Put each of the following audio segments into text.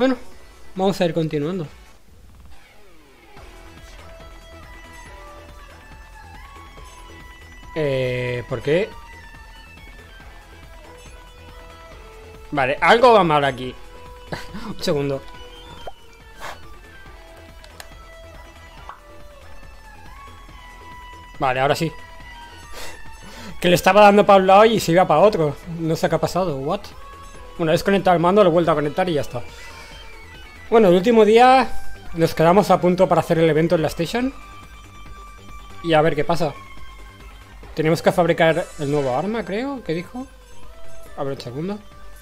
Bueno, vamos a ir continuando. ¿Por qué? Vale, algo va mal aquí. Un segundo. Vale, ahora sí. Que le estaba dando para un lado y se iba para otro. No sé qué ha pasado. ¿What? Una vez conectado el mando, lo he vuelto a conectar y ya está. Bueno, el último día nos quedamos a punto para hacer el evento en la station. Y a ver qué pasa. Tenemos que fabricar el nuevo arma, creo. ¿Qué dijo? A ver, un segundo.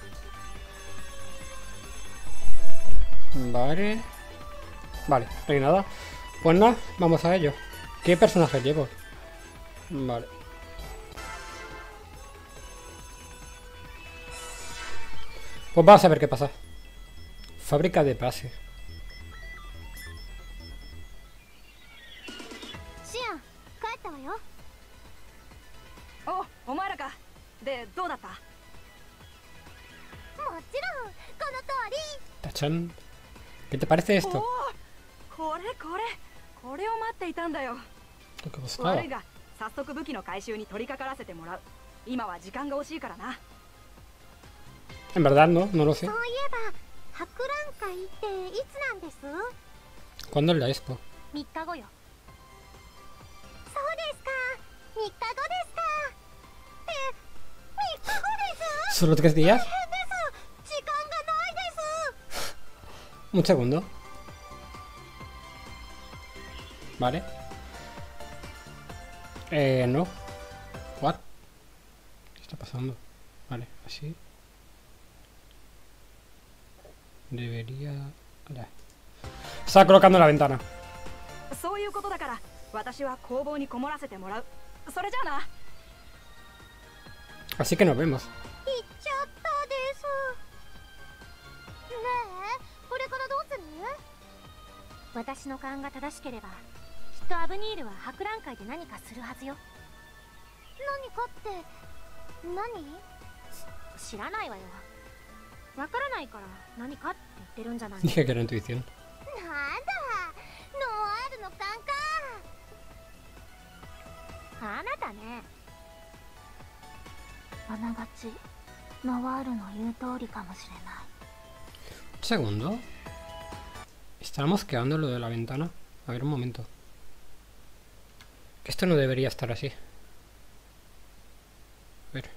Vale. Vale, no hay nada. Pues nada, vamos a ello. ¿Qué personaje llevo? Vale. Pues vamos a ver qué pasa. Fábrica de base. シアン、帰ったわよ。 お前らか。で、どうだった？ もちろん、この通り。 Tachán. ¿Qué te parece esto? これを待っていたんだよ。 Lo que buscaba. 悪いが、早速武器の回収に取り掛からせてもらう。今は時間が惜しいからな。 En verdad no lo sé. そういえば、博覧会っていつなんです？ ¿Cuándo es la expo? 3日後よ。そうですか。3日後ですか。3日後です。 ¿Solo 3 días? 大変です。時間がないです。 Un segundo. Vale. No. What? ¿Qué está pasando? Vale, así. Debería... Ya. Estaba colocando la ventana. そういうことだから、私は工房にこもらせてもらう。それじゃあな。 Así que nos vemos. 行っちゃったです。ねえ、これからどうする？私の勘が正しければ、きっとアブニールは博覧会で何かするはずよ。何かって何？知らないわよ。わからないから何かって言ってるんじゃない。 Dije que era intuición. なんだ、ノワールの勘か。あなたね。あながちノワールの言う通りかもしれない。 Un segundo. Estábamos quedando lo de la ventana. A ver, un momento. Que esto no debería estar así. A ver.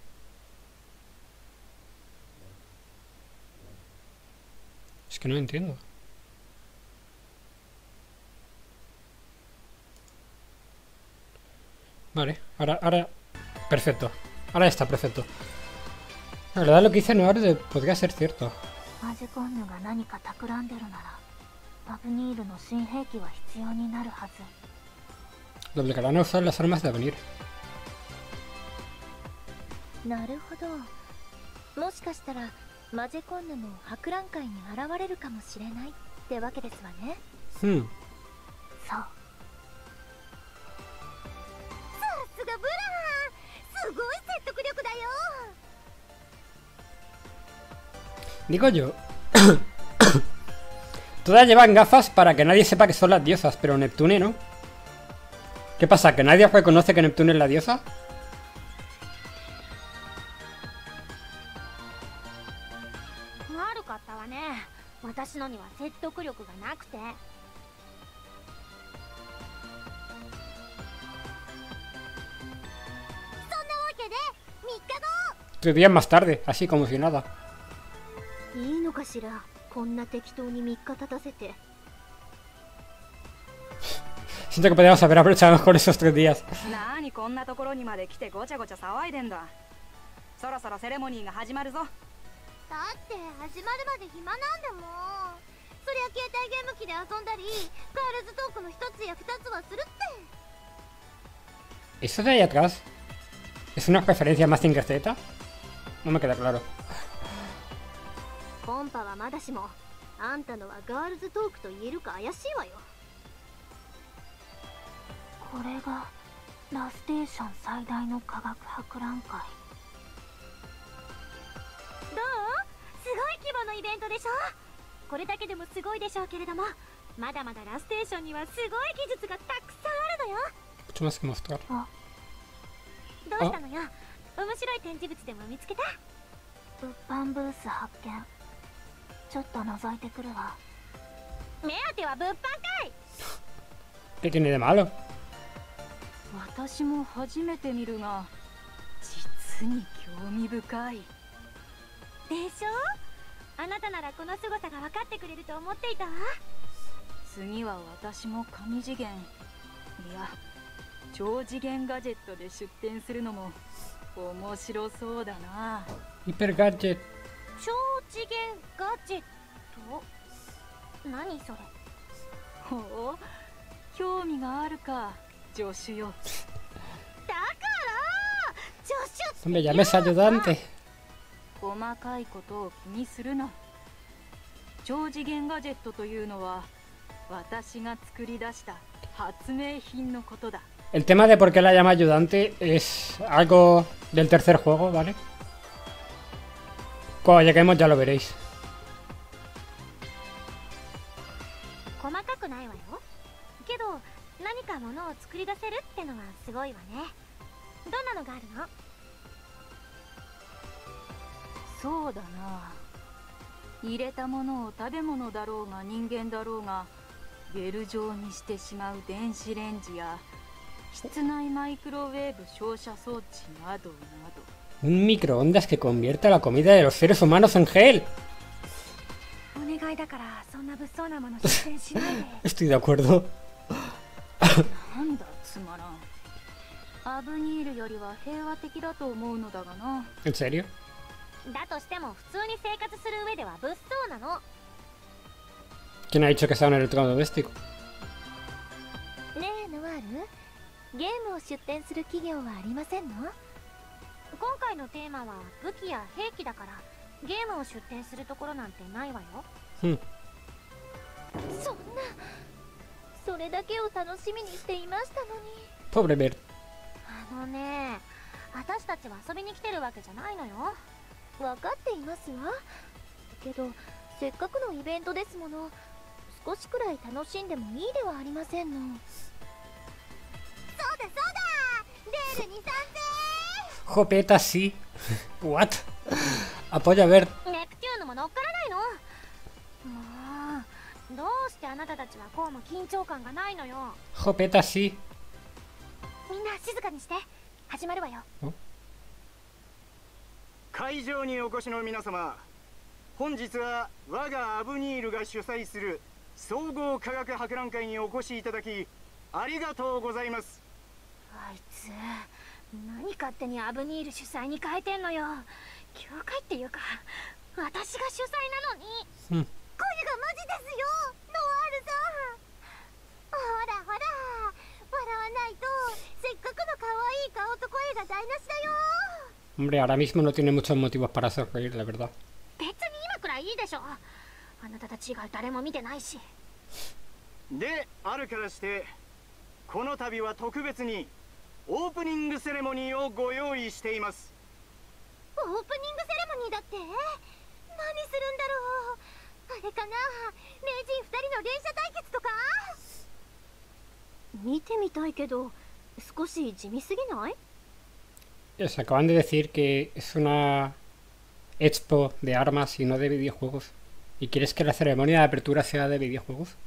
Es que no entiendo. Vale, ahora... Perfecto. Ahora está, perfecto. La verdad lo que hice no podría ser cierto. マジコンヌが何か企んでるなら、アブニールの新兵器は必要になるはず。 Lo obligarán a usar las armas de Avenir. なるほど。もしかしたらマジコンヌも博覧会に現れるかもしれないってわけですわね。そう。さすがブラハン、すごい説得力だよ。 Digo yo. Todas llevan gafas para que nadie sepa que son las diosas, pero Neptune no. ¿Qué pasa? ¿Que nadie reconoce que Neptune es la diosa? 悪かったわね。私のには説得力がなくて。そんなわけで3日後。 3 días más tarde, así como si nada. いいのかしら、こんな適当に3日経たせて。 Siento que podríamos haber aprovechado mejor esos 3 días. なにこんなところにまで来てごちゃごちゃ騒いでんだ。そろそろセレモニーが始まるぞ。 だって始まるまで暇なんだもん。そりゃ携帯ゲーム機で遊んだり、ガールズトークの1つや2つはするって。 ¿Eso de ahí atrás es una referencia más Z? No me queda claro. コンパはまだしも、あんたのはガールズトークと言えるか怪しいわよ。これがラステーション最大の科学博覧会。どう？すごい規模のイベントでしょ。 これだけでもすごいでしょうけれども、まだまだラステーションにはすごい技術がたくさんあるのよ。 Mucho más que mostrar. どうしたのよ。面白い展示物でも見つけた？ 物販ブース発見。ちょっと覗いてくるわ。 目当ては物販かい。 ¿Qué tiene de malo? 私も初めて見るが、実に興味深い。 でしょ。あなたならこの凄さが分かってくれると思っていたわ。 次は私も神次元、いや超次元ガジェットで出展するのも面白そうだな。 Hiper Gadget. 超次元ガジェット？何それ？ ほう、興味があるか、助手よ。 だから助手 No me llames ayudante. 細かいことを気にするな。超次元ガジェットというのは私が作り出した発明品のことだ。 El tema de por qué la llama ayudante es algo del tercer juego, ¿vale? Cuando lleguemos ya lo veréis. 細かくないわよ。けど何かものを作り出せるってのはすごいわね。どんなのがあるの？ そうだな。入れたものを食べ物だろうが人間だろうがゲル状にしてしまう電子レンジや室内マイクロウェーブ照射装置などなど。 Un microondas que convierte la comida de los seres humanos en gel. お願いだからそんな物騒なもの出演しないで。 Estoy de acuerdo. なんだつまらん。アブニールよりは平和的だと思うのだがな。 ¿En serio? だとしても普通に生活する上では物騒なの。 ¿Quién ha dicho que sea un electrodoméstico? ねえノワール、ゲームを出展する企業はありませんの？ 今回のテーマは武器や兵器だからゲームを出展するところなんてないわよ。 Hmm. そんな、それだけを楽しみにしていましたのに。 Pobre Bert. あのね、私たちは遊びに来てるわけじゃないのよ。 分かっていますわ。けどせっかくのイベントですもの、少しくらい楽しんでもいいではありませんの。 そうだそうだ、レールに賛 Jopeta, sí. What? Apoya a Bert. 成。ネプテューヌも乗っからないの。もうどうしてあなたたちはこうも緊張感がないのよ。 Jopeta, sí. みんな静かにして。始まるわよ。 会場にお越しの皆様、本日は我がアブニールが主催する総合科学博覧会にお越しいただきありがとうございます。 あいつ何勝手にアブニール主催に変えてんのよ。教会っていうか私が主催なのに。 Hmm. 声がマジですよ、ノワールさん。ほらほら、笑わないとせっかくの可愛い顔と声が台無しだよ。 Hombre, ahora mismo no tiene muchos motivos para hacer reír, la verdad. 別に今くらいいいでしょ。あなたたち以外誰も見てないし。 であるからしてこの度は特別にオープニングセレモニーをご用意しています。 オープニングセレモニーだって？何するんだろう。あれかな、名人2人の連射対決とか？ 見てみたいけど少し地味すぎない？ Se acaban de decir que es una expo de armas y no de videojuegos. ¿Y quieres que la ceremonia de apertura sea de videojuegos?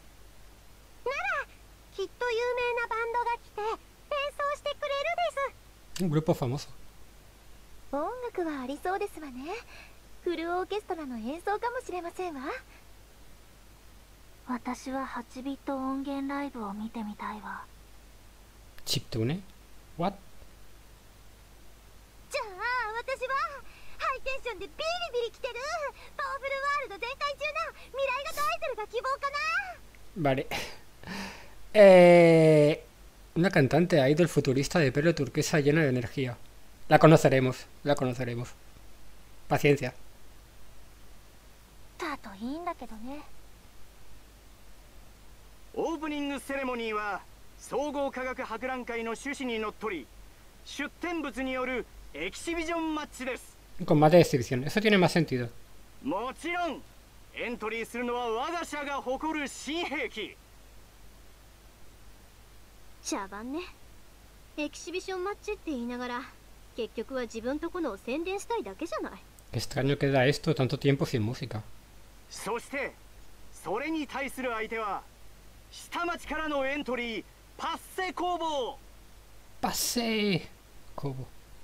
きっと有名なバンドが来て演奏してくれるです。 Un grupo famoso. 音楽はありそうですわね。フルオーケストラの演奏かもしれませんわ。私は8ビット音源ライブを見てみたいわ。 ¿Chiptune? ¿What? じゃあ私はハイテンションでビリビリ来てるパワフルワールド全開中な未来型アイドルが希望かな。 Vale. Una cantante idol futurista de pelo turquesa llena de energía. La conoceremos, la conoceremos. Paciencia. だといいんだけどね。 オープニングセレモニーは総合科学博覧会の趣旨にのっとり出展物によるエキシビジョンマッチです。 Un combate de exhibición. Eso tiene más sentido. もちろんエントリーするのは我が社が誇る新兵器。 茶番ね。エキシビションマッチって言いながら結局は自分とこのを宣伝したいだけじゃない。 Qué extraño queda esto, tanto tiempo sin música. そしてそれに対する相手は下町からのエントリーパッセ工房。 ¡Pase! Cobo.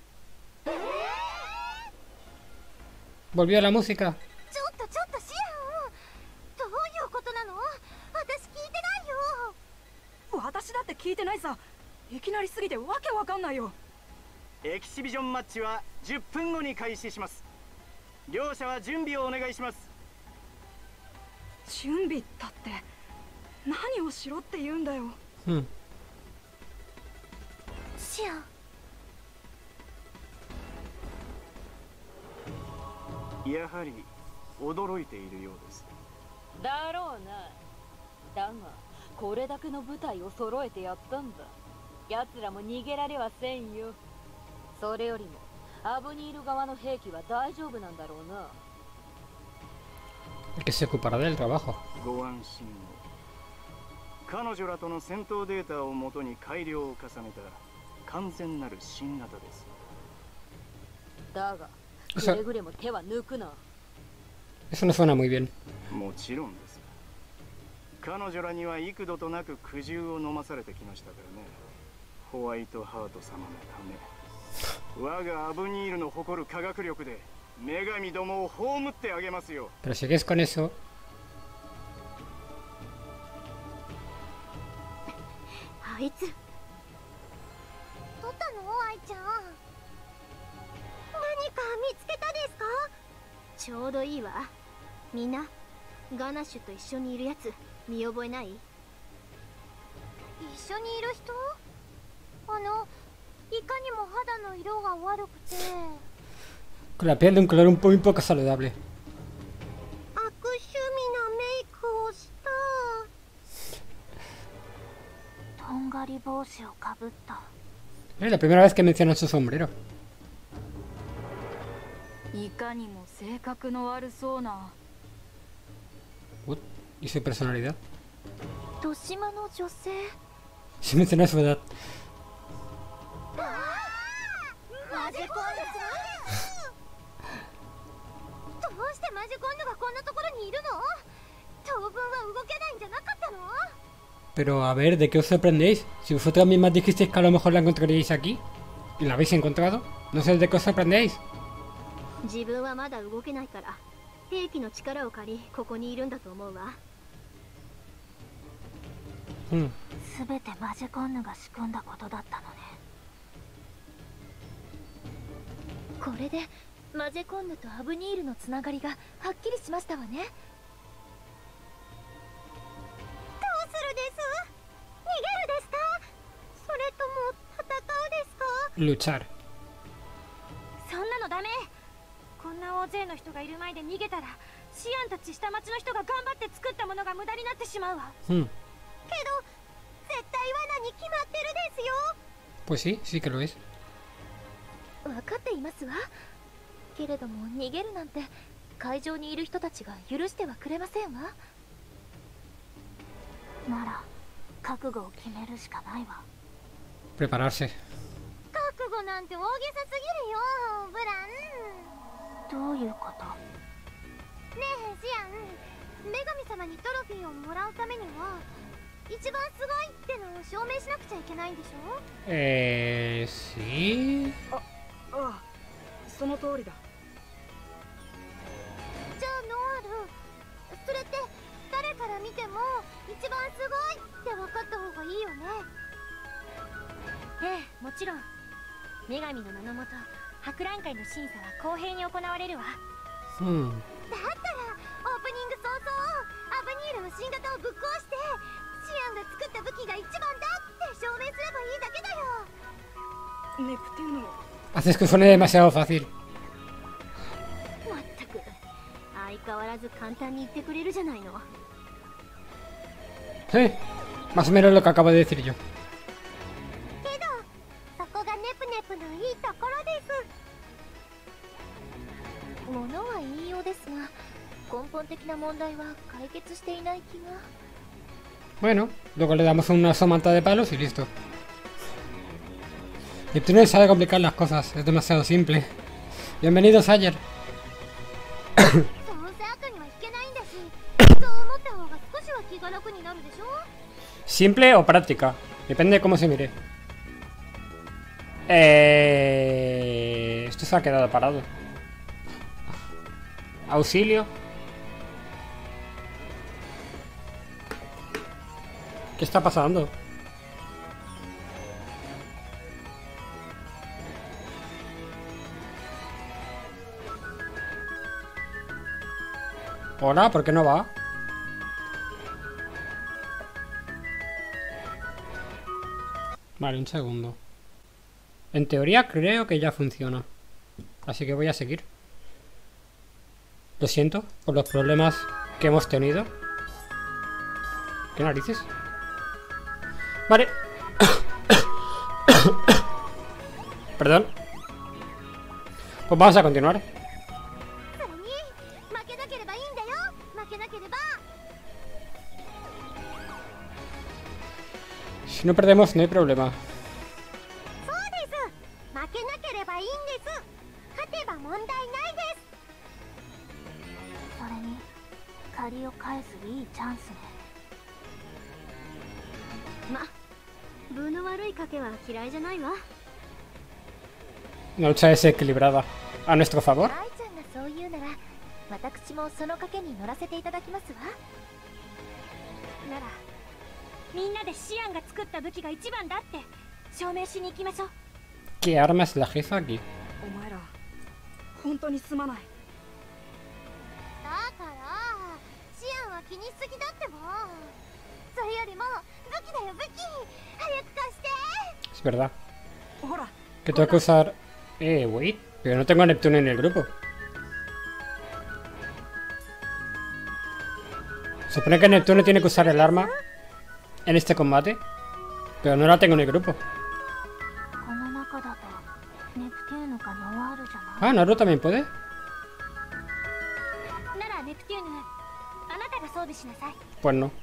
Volvió la música. ちょっとシアン、どういうことなの？私聞いてないよ。 私だって聞いてないさ。いきなりすぎてわけわかんないよ。 エキシビジョンマッチは10分後に開始します。両者は準備をお願いします。 準備だって何をしろって言うんだよ。 Hmm. シアン、 やはり驚いているようです。 だろうな。だがこれだけの部隊を揃えてやったんだ。奴らも逃げられはせんよ。それよりもアブニール側の兵器は大丈夫なんだろうな。 El que se ocupará del trabajo. ご安心を。彼女らとの戦闘データをもとに改良を重ねた完全なる新型です。 だがくれぐれも手は抜くな。 Eso no suena muy bien. もちろんです。彼女らには幾度となく苦渋を飲まされてきましたからね。ホワイトハート様のため我がアブニールの誇る科学力で女神どもを葬ってあげますよ。 Pero sigues con eso. あいつ取ったの？愛ちゃん、何か見つけたですか？ちょうどいいわ。みんなガナッシュと一緒にいるやつ見覚えない？一緒にいる人？いかにも肌の色が悪くて Con la piel de un color muy poco saludable. 悪趣味なメイクをした。とんがり帽子をかぶった。 Es la primera vez que mencionan su sombrero. いかにも性格の悪そうな。 What? ¿Y su personalidad? 豊島の女性。 Si menciona su edad. マジコンヌさんどうしてマジコンヌがこんなところにいるの？当分は動けないんじゃなかったの？ Pero a ver, ¿de qué os sorprendéis? Si vosotras mismas dijisteis que a lo mejor la encontraríais aquí y la habéis encontrado, no sé de qué os sorprendéis. 自分はまだ動けないから兵器の力を借りここにいるんだと思うわ。すべてマジコンヌが仕組んだことだったのね。これでマジコンヌとアブニールのつながりがはっきりしましたわね。どうするです？逃げるですか？それとも戦うですか？ Luchar. そんなのダメ。こんな大勢の人がいる前で逃げたらシアンたち下町の人が頑張って作ったものが無駄になってしまうわ。 Hmm. けど絶対罠に決まってるですよ。 Pues sí, sí que lo es. 分かっていますわ。けれども逃げるなんて会場にいる人たちが許してはくれませんわ。なら覚悟を決めるしかないわ。 Prepararse. 覚悟なんて大げさすぎるよ、ブラン。どういうこと？ねえシアン、女神様にトロフィーをもらうためには一番すごいってのを証明しなくちゃいけないんでしょ？ Sí. ああ、その通りだ。 じゃあノアール、それって誰から見ても一番すごいって分かった方がいいよね。 ええ、もちろん。女神の名のもと博覧会の審査は公平に行われるわ。 Hmm. だったらオープニング早々アブニールの新型をぶっ壊してシアンが作った武器が一番だって証明すればいいだけだよ。 ネプテューノ。 Haces que suene demasiado fácil. まったく相変わらず簡単に言ってくれるじゃないの。 Más o menos lo que acabo de decir yo. けどそこがネプネプのいいところです。物は言いようですが根本的な問題は解決していない気が。 Bueno, luego le damos una somanta de palos y listo. Neptuno sabe complicar las cosas, es demasiado simple. Bienvenido, Sayer. どうせ赤には引けないんだし、そう思った方が少しは気が楽になるでしょ。 Simple o práctica, depende de cómo se mire. Esto se ha quedado parado. Auxilio. ¿Qué está pasando? Hola, ¿por qué no va? Vale, un segundo. En teoría creo que ya funciona. Así que voy a seguir. Lo siento por los problemas que hemos tenido. ¿Qué narices? Vale. Perdón. Pues vamos a continuar. Si no perdemos, no hay problema. Una lucha desequilibrada. A nuestro favor. 私もその賭けに乗らせていただきますわ。 ならみんなでシアンが作った武器が一番だって証明しに行きましょう。 ¿Qué arma es la jefa aquí? お前ら本当にすまない。 だからシアンは気にしすぎだってば。それよりも武器だよ武器。早く貸して。 Es verdad. ほら Que tengo que usar... wait. Pero no tengo a Neptuno en el grupo. Se supone que Neptuno tiene que usar el arma en este combate, pero no la tengo en el grupo. Ah, Naruto también puede. Pues no.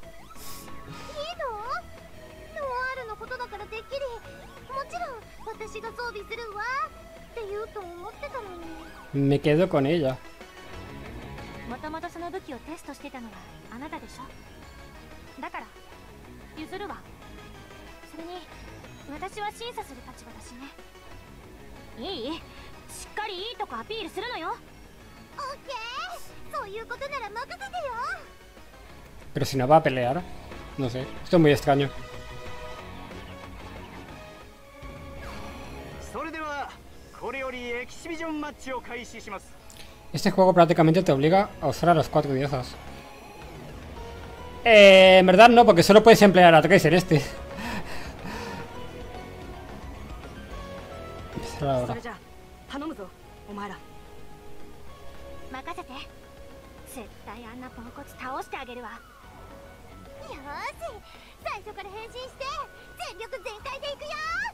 Me quedo con ella. もともとその武器をテストしてたのはあなたでしょ。だから譲るわ。それに私は審査する立場だしね。いい？しっかりいいとこアピールするのよ。オッケー。そういうことなら任せてよ。 Pero si no va a pelear. No sé. Esto es muy extraño. それではこれよりエキシビジョンマッチを開始します。 Este juego prácticamente te obliga a usar a las 4 diosas. En verdad no, porque solo puedes emplear a 3 en este. Empezar ahora. 任せて。絶対あんなポンコツ倒してあげるわ。よーし、最初から変身して全力全開でいくよ。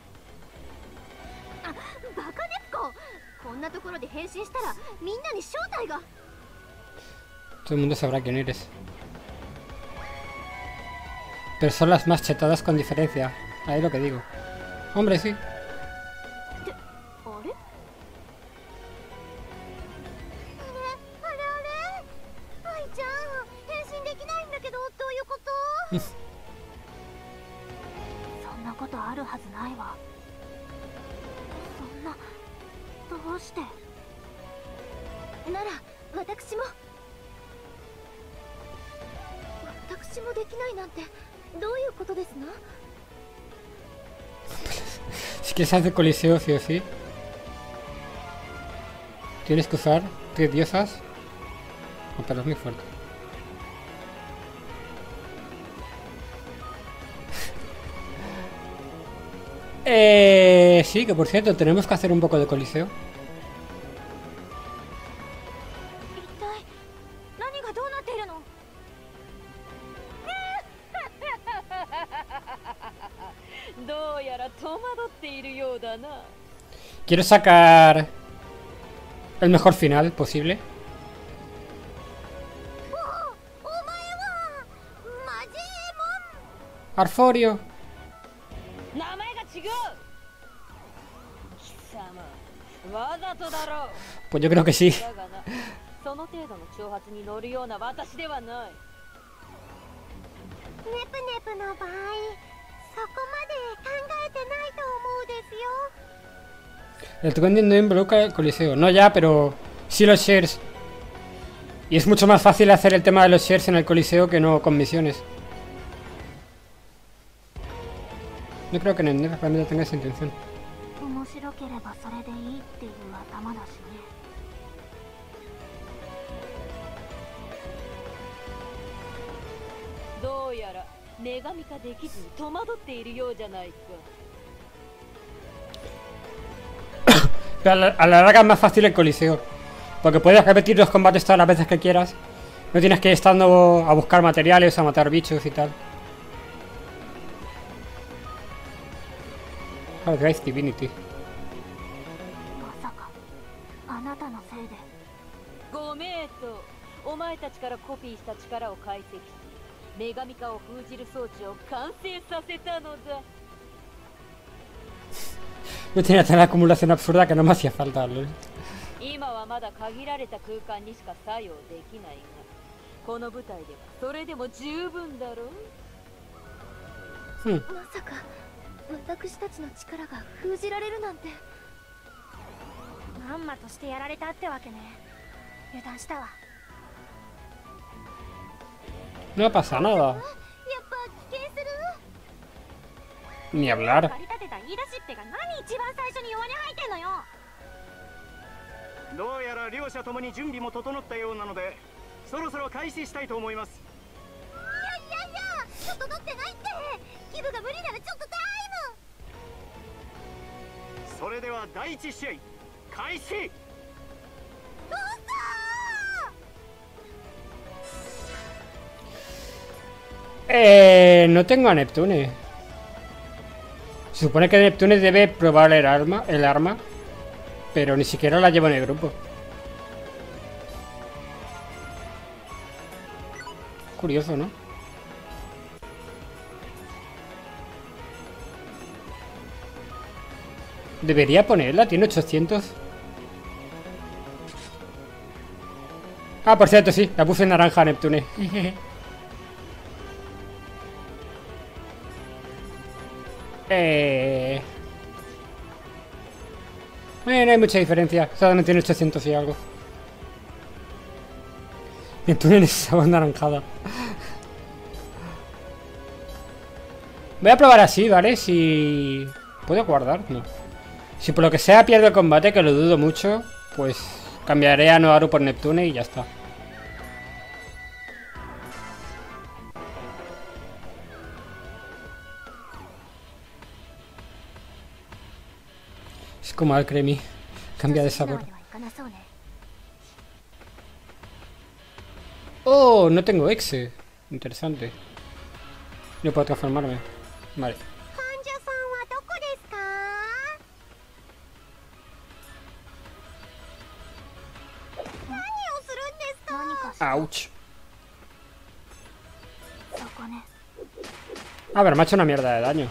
あ、バカネプコ。 こんなところで変身したらみんなに正体が。 Todo el mundo sabrá quién eres. Pero son las más chetadas con diferencia. Ahí lo que digo. Hombre, sí. あれ？アイちゃん、変身できないんだけど、どういうこと？そんなことあるはずないわ。そんな。 どうしてなら私もできないなんてどういうことですの？ Si quieres hacer coliseo, sí o sí, tienes que usar 3 diosas. Oh, pero es muy fuerte. Sí, que por cierto, tenemos que hacer un poco de coliseo. Quiero sacar el mejor final posible. Arforio. 名前が違う。貴様、わざとだろう。 Pues yo creo que sí. だがな、その程度の挑発に乗るような私ではない。 ネプネプの場合、そこまで考えてないと思うですよ。 El trueque no involucra el coliseo. No ya, pero sí los shares. Y es mucho más fácil hacer el tema de los shares en el coliseo que no con misiones. No creo que en el NEF realmente tenga esa intención. 面白ければそれでいいっていう頭だしね。 どうやら女神化できずに戸惑っているようじゃないか。 Pero a la larga es más fácil el coliseo. Porque puedes repetir los combates todas las veces que quieras. No tienes que ir estando a buscar materiales, a matar bichos y tal. Oh, Drive Divinity. まさかあなたのせいで。 ご名答。お前たちからコピーした力を解析し、女神化を封じる装置を完成させたのだ。 No tenía tanta acumulación absurda que no me hacía falta. ¿No? 今はまだ限られた空間にしか作用できないが、この舞台ではそれでも十分だろう。 まさか私たちの力が封じられるなんて。まんまとしてやられたってわけね。油断したわ。 No pasa nada. やっぱ危険する。 Ni hablar. 駆り立てた言い出しっぺが何一番最初に弱音吐いてんのよ。 どうやら両者ともに準備も整ったようなので、そろそろ開始したいと思います。 いやいやいや、整ってないって。気分が無理ならちょっとタイム。 それでは第一試合開始。 No tengo a Neptune. Se supone que Neptune debe probar el arma, pero ni siquiera la llevo en el grupo. Curioso, ¿no? Debería ponerla, tiene 800. Ah, por cierto, sí, la puse en naranja a Neptune. No hay mucha diferencia. Solamente tiene 800 y algo. Neptune necesitaba anaranjada. Voy a probar así, ¿vale? Si... ¿Puedo guardar? No. Si por lo que sea pierdo el combate, que lo dudo mucho, pues cambiaré a Noaru por Neptune y ya está. Es como Alcremie. Cambia de sabor. Oh, no tengo exe. Interesante. No puedo transformarme. Vale. Ouch. A ver, me ha hecho una mierda de daño.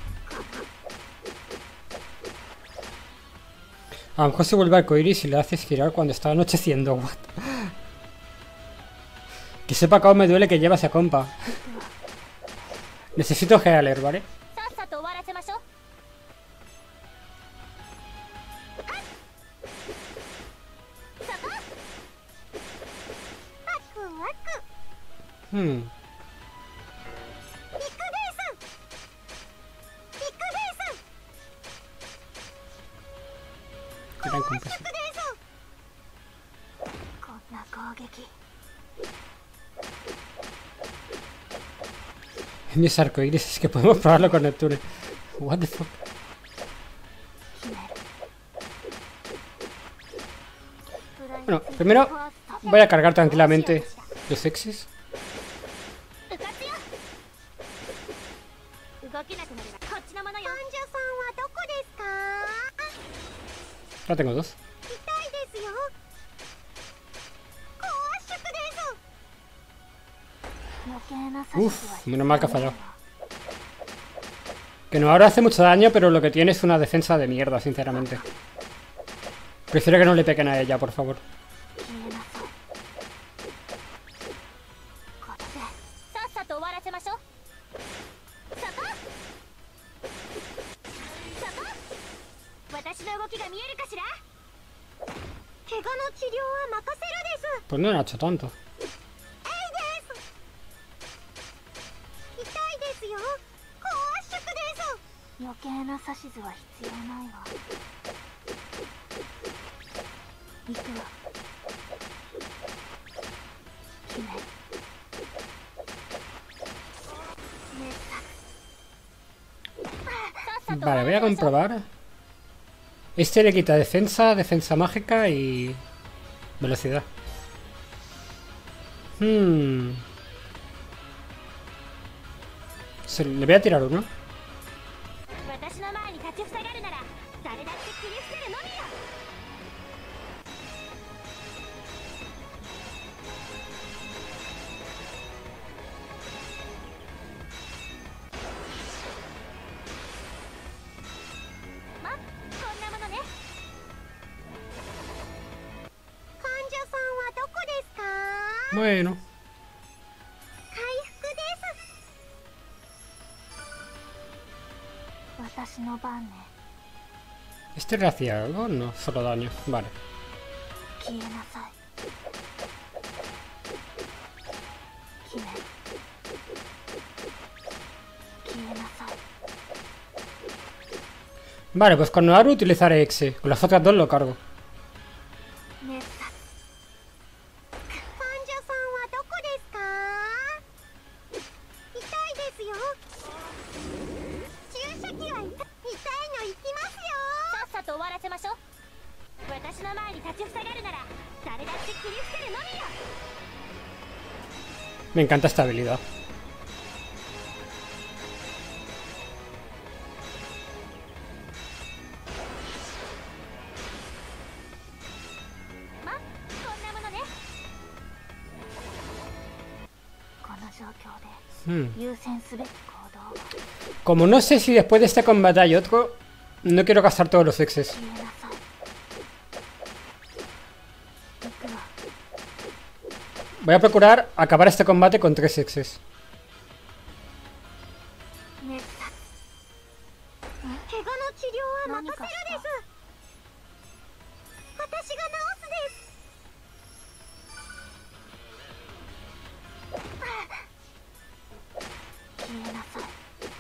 A lo mejor se vuelve arcoiris y le haces girar cuando está anocheciendo. What? Que sepa cómo me duele que lleva esa compa. Necesito Healer, ¿vale? Gran compresión. Mis arcoíris, es que podemos probarlo con Neptune. What the fuck. Bueno, primero voy a cargar tranquilamente los exes. Ahora tengo dos. Uf, menos mal que ha fallado. Que no ahora hace mucho daño, pero lo que tiene es una defensa de mierda, sinceramente. Prefiero que no le peguen a ella, por favor. さっさと終わらせましょう。サポサポ私の動きが見えるかしら。怪我の治療は任せるです。 Pues no le ha hecho tanto. 痛いですよ。高圧縮です。 余計な指図は必要ないわ。行くわ。姫。 Vale, voy a comprobar. Este le quita defensa, defensa mágica y velocidad. Le voy a tirar uno. 私の前に立ちふさがるなら誰だって切り捨てるのみよ。 ま、こんなものね。患者さんはどこですか？ Bueno. 回復です。 私の番ね。 ¿Este le hacía algo? No, solo daño. Vale. 消えなさい。姫。消えなさい。 Vale, pues con Noaru utilizaré Exe. Con las otras dos lo cargo. ねっさ。患者さんはどこですか？痛いですよ。注射器は痛いの行きますよ。さっさと終わらせましょう。私の前に立ちふさがるなら誰だって切り捨てるのみよ。 Me encanta esta habilidad. ま、こんなものね。 この状況で優先すべき行動は Como no sé si después de este combate hay otro, no quiero gastar todos los exes. 消えなさい。行くわ。 Voy a procurar acabar este combate con 3 exes. ねっさ。怪我の治療は任せるです。私が治すです。 消えなさい。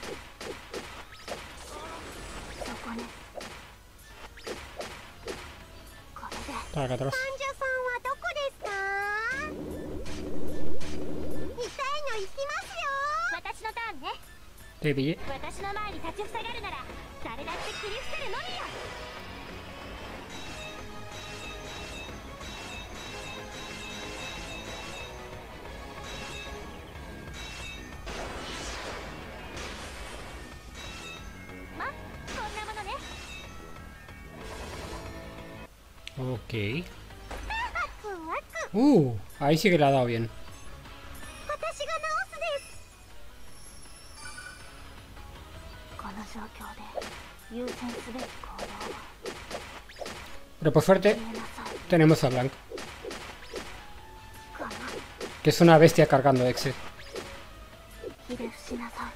そこね。これで Para acá atrás. 患者さんはどこですか？痛いの行きますよ。私のターンね。 Te pillé. 私の前に立ちふさがるなら誰だって切り捨てるのみよ。 ま、こんなものね。 Ok. ワクワク。 Ahí sí que le ha dado bien. 私が治すです。 この状況で優先すべき行動は Pero por suerte 消えなさい。 tenemos a Blanc, この que es una bestia cargando exe. ひれ伏しなさい。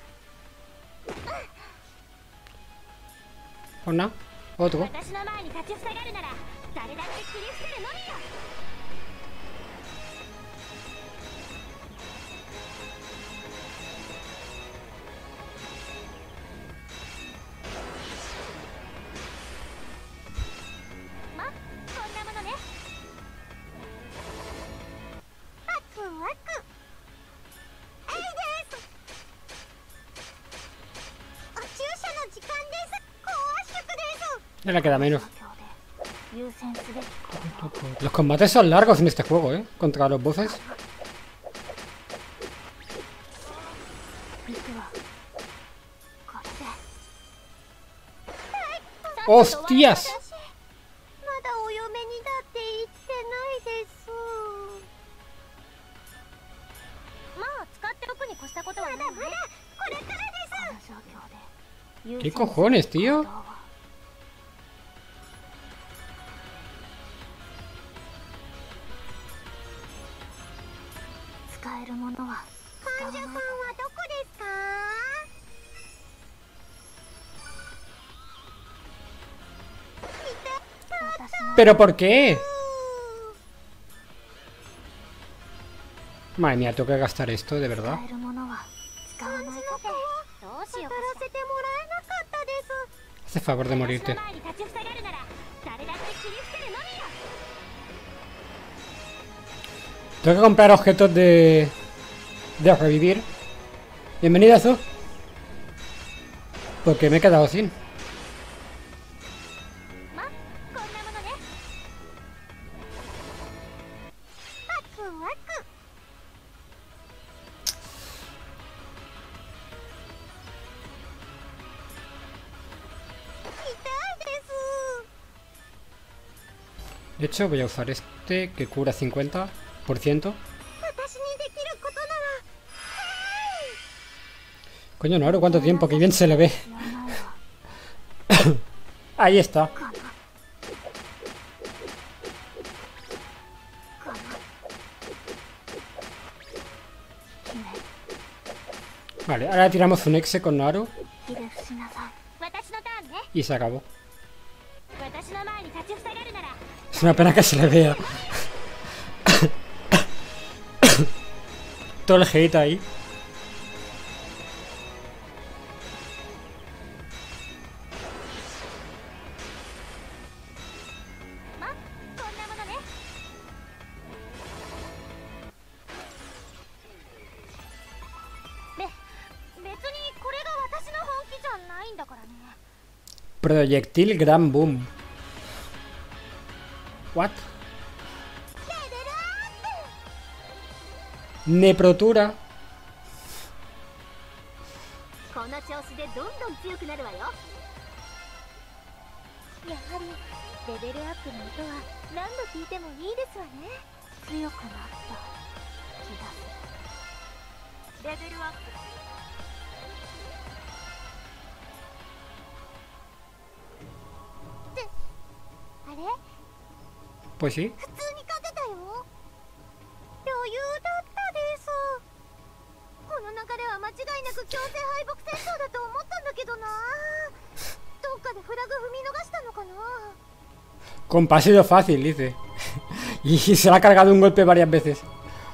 Una, otro. 私の前に立ちふさがるなら誰だって切り捨てるのみよ。 ま、こんなものね。ワクワク。エイです。注射の時間です。高圧縮です。 Ya le queda menos. 状況で優先すべき行動 Los combates son largos en este juego, ¿eh? Contra los bosses. 行くわ。これで ¡Hostias! まだお嫁にだって言ってないです。まあ使っておくに越したことはないね。まだまだこれからです。 この状況で ¿Qué cojones, tío? 使えるものは患者さんはどこですか？ ¿Pero por qué? Madre mía, tengo que gastar esto, de verdad. 使えるものは使わないこと。どうしようかしら。せてもらえなかったです。 Haz el favor de morirte. Tengo que comprar objetos de revivir. Bienvenida, Zu. Porque me he quedado sin. De hecho, voy a usar este que cura 50%. Coño, no, ¿cuánto tiempo? Que bien se le ve. Ahí está. Vale, ahora tiramos un exe con Naru. Y se acabó. Es una pena que se le vea. Todo el hate ahí. Proyectil Gran Boom. What? Neprotura. この調子でどんどん強くなるわよ。やはりレベルアップの音は何度聞いてもいいですわね。強くなった気がする。レベルアップ。ってあれ？ Pues sí. 普通に勝てたよ。余裕だったです。この流れは間違いなく強制敗北戦争だと思ったんだけどな。どっかでフラグ踏み逃したのかな。 Compa, ha sido fácil, dice. Y se le ha cargado un golpe varias veces.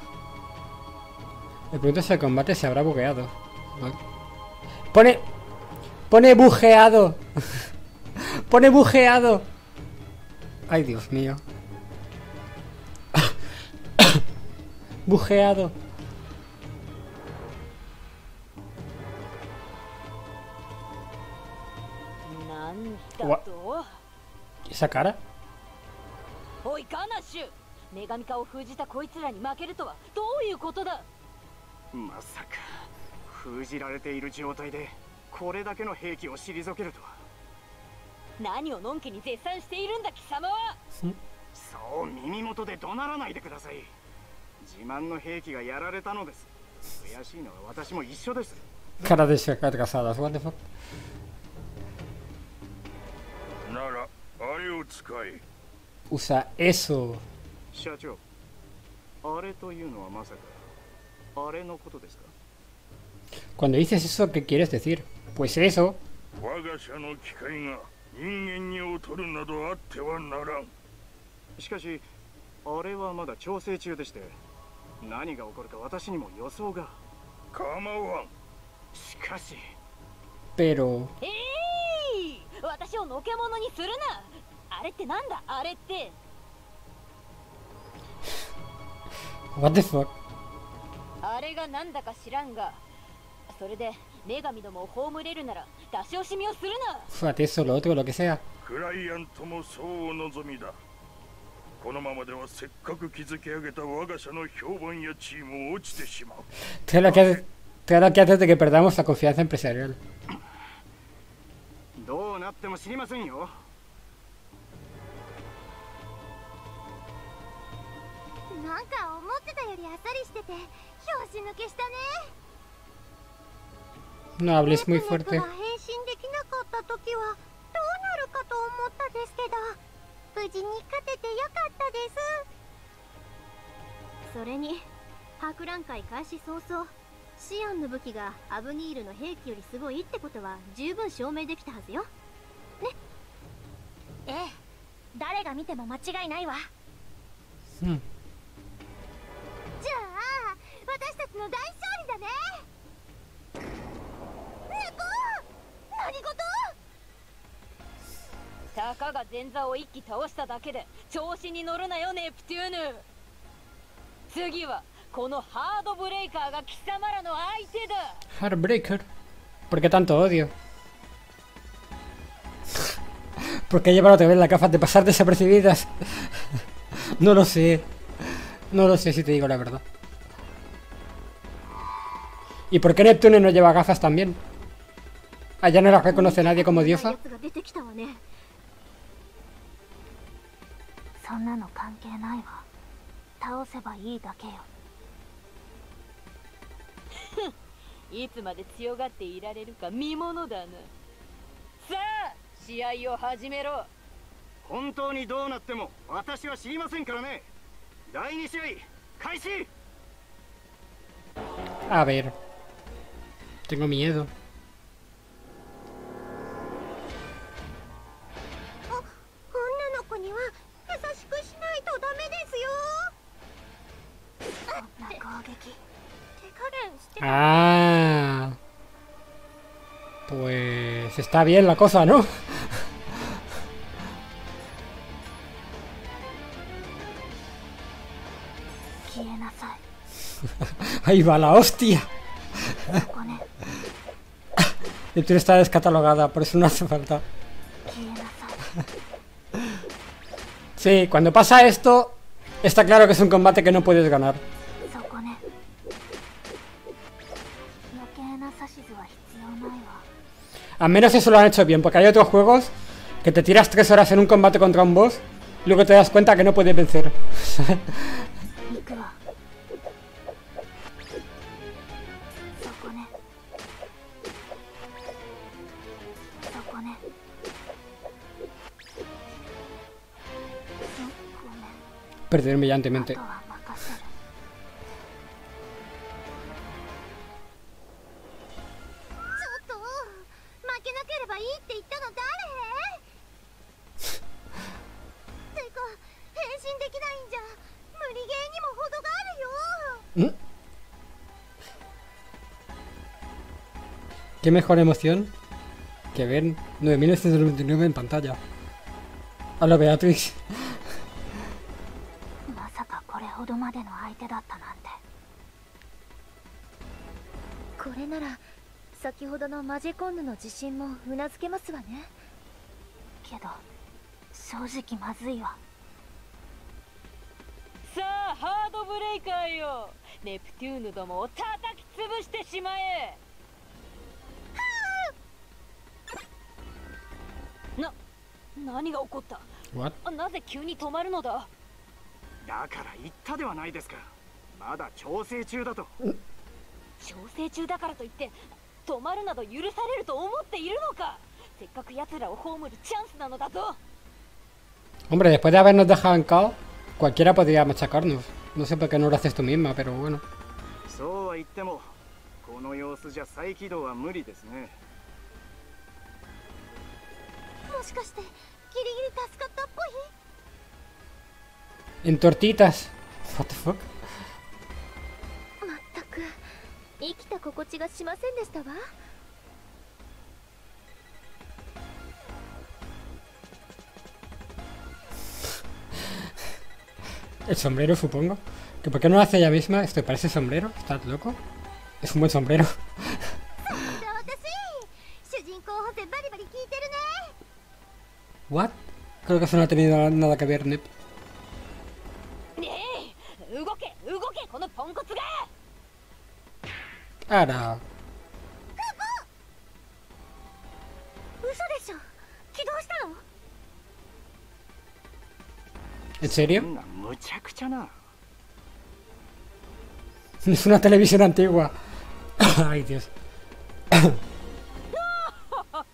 Me pregunto si el combate se habrá bugueado. Vale. Pone bugueado. Pone bugueado. Ay, Dios mío. Bugueado. ¿Esa cara? おいガナッシュ、女神化を封じたこいつらに負けるとはどういうことだ。 まさか封じられている状態でこれだけの兵器を退けるとは。 何をのんきに絶賛しているんだ貴様は。 そう耳元で怒鳴らないでください。自慢の兵器がやられたのです。悔しいのは私も一緒です。 Cara de casadas, what the fuck. ならあれを使え。 Usa eso. 社長、あれというのはまさかあれのことですか？ Cuando dices eso, ¿qué quieres decir? Pues eso. 我が社の機械が人間に劣るなどあってはならん。 しかしあれはまだ調整中でして、何が起こるか私にも予想が。 構わん。 しかし Pero 私をのけ者にするな。あれってなんだあれって。 what the fuck. あれがなんだか知らんが、それで女神どもを葬れるなら出し惜しみをするな。 Fíjate eso, lo otro, lo que sea. クライアントもそうお望みだ。このままではせっかく築き上げた我が社の評判や地位も落ちてしまう。 Te lo que haces de que perdamos la confianza empresarial. どうなっても知りませんよ。 なんか思ってたよりあっさりしてて拍子抜けしたね。 No hables muy fuerte. 変信できなかった時はどうなるかと思ったですけど、無事に勝ててよかったです。 それに博覧会開始早々、シアンの武器がアブニールの兵器よりすごいってことは十分証明できたはずよね。 ええ、誰が見ても間違いないわ。 うん。 じゃあ私たちの大勝利だね。猫、何事？ たかが前座を一気倒しただけで調子に乗るなよネプテューヌ。次はこのハードブレイカーが貴様らの相手だ。 Heartbreaker. ¿Por qué tanto odio? ¿Por qué llevar otra vez las gafas de pasar desapercibidas? No lo sé. No lo sé si te digo la verdad. ¿Y por qué Neptune no lleva gafas también? ¿Allá no la reconoce nadie como diosa? そんなの関係ないわ。倒せばいいだけよ。 いつまで強がっていられるか見ものだな。さあ試合を始めろ。 本当にどうなっても私は知りませんからね。第2試合開始。 A ver. Tengo miedo. 女の子には優しくしないとダメですよ。そんな攻撃、手加減して。 Ah. Pues está bien la cosa, ¿no? Ahí va la hostia. Neptune está descatalogada, por eso no hace falta. Sí, cuando pasa esto, está claro que es un combate que no puedes ganar. Al menos eso lo han hecho bien, porque hay otros juegos que te tiras 3 horas en un combate contra un boss y luego te das cuenta que no puedes vencer. Perder brillantemente. ちょっと負けなければいいって言ったの誰？てか変身できないんじゃ無理ゲーにも程があるよ。 Qué mejor emoción que ver 9999 en pantalla. A lo Beatrix. まさかこれほどまでの相手だったなんて。 これなら先ほどのマジコンヌの自信もうなずけますわね。 けど正直まずいわ。 さあハードブレイカーよ、ネプテューヌどもを叩き潰してしまえ。何が起こった？ What? なぜ急に止まるのだ？ だから言ったではないですか。まだ調整中だと。 調整中だからといって止まるなど許されると思っているのか？せっかく奴らを葬るチャンスなのだぞ。 Hombre, después de habernos dejado en caos, cualquiera podría machacarnos. No sé por qué no lo haces tú misma, pero bueno. そうは言ってもこの様子じゃ再起動は無理ですね。 もしかしてギリギリ助かったっぽい？ En tortitas. What the fuck? まったく生きた心地がしませんでしたわ。 El sombrero, supongo. ¿Que por qué no lo hace ella misma? ¿Esto parece sombrero? ¿Estás loco? Es un buen sombrero. ¿What? Creo que eso no ha tenido nada que ver, Nep. Ahora. ¿En serio? Es una televisión antigua. Ay, Dios.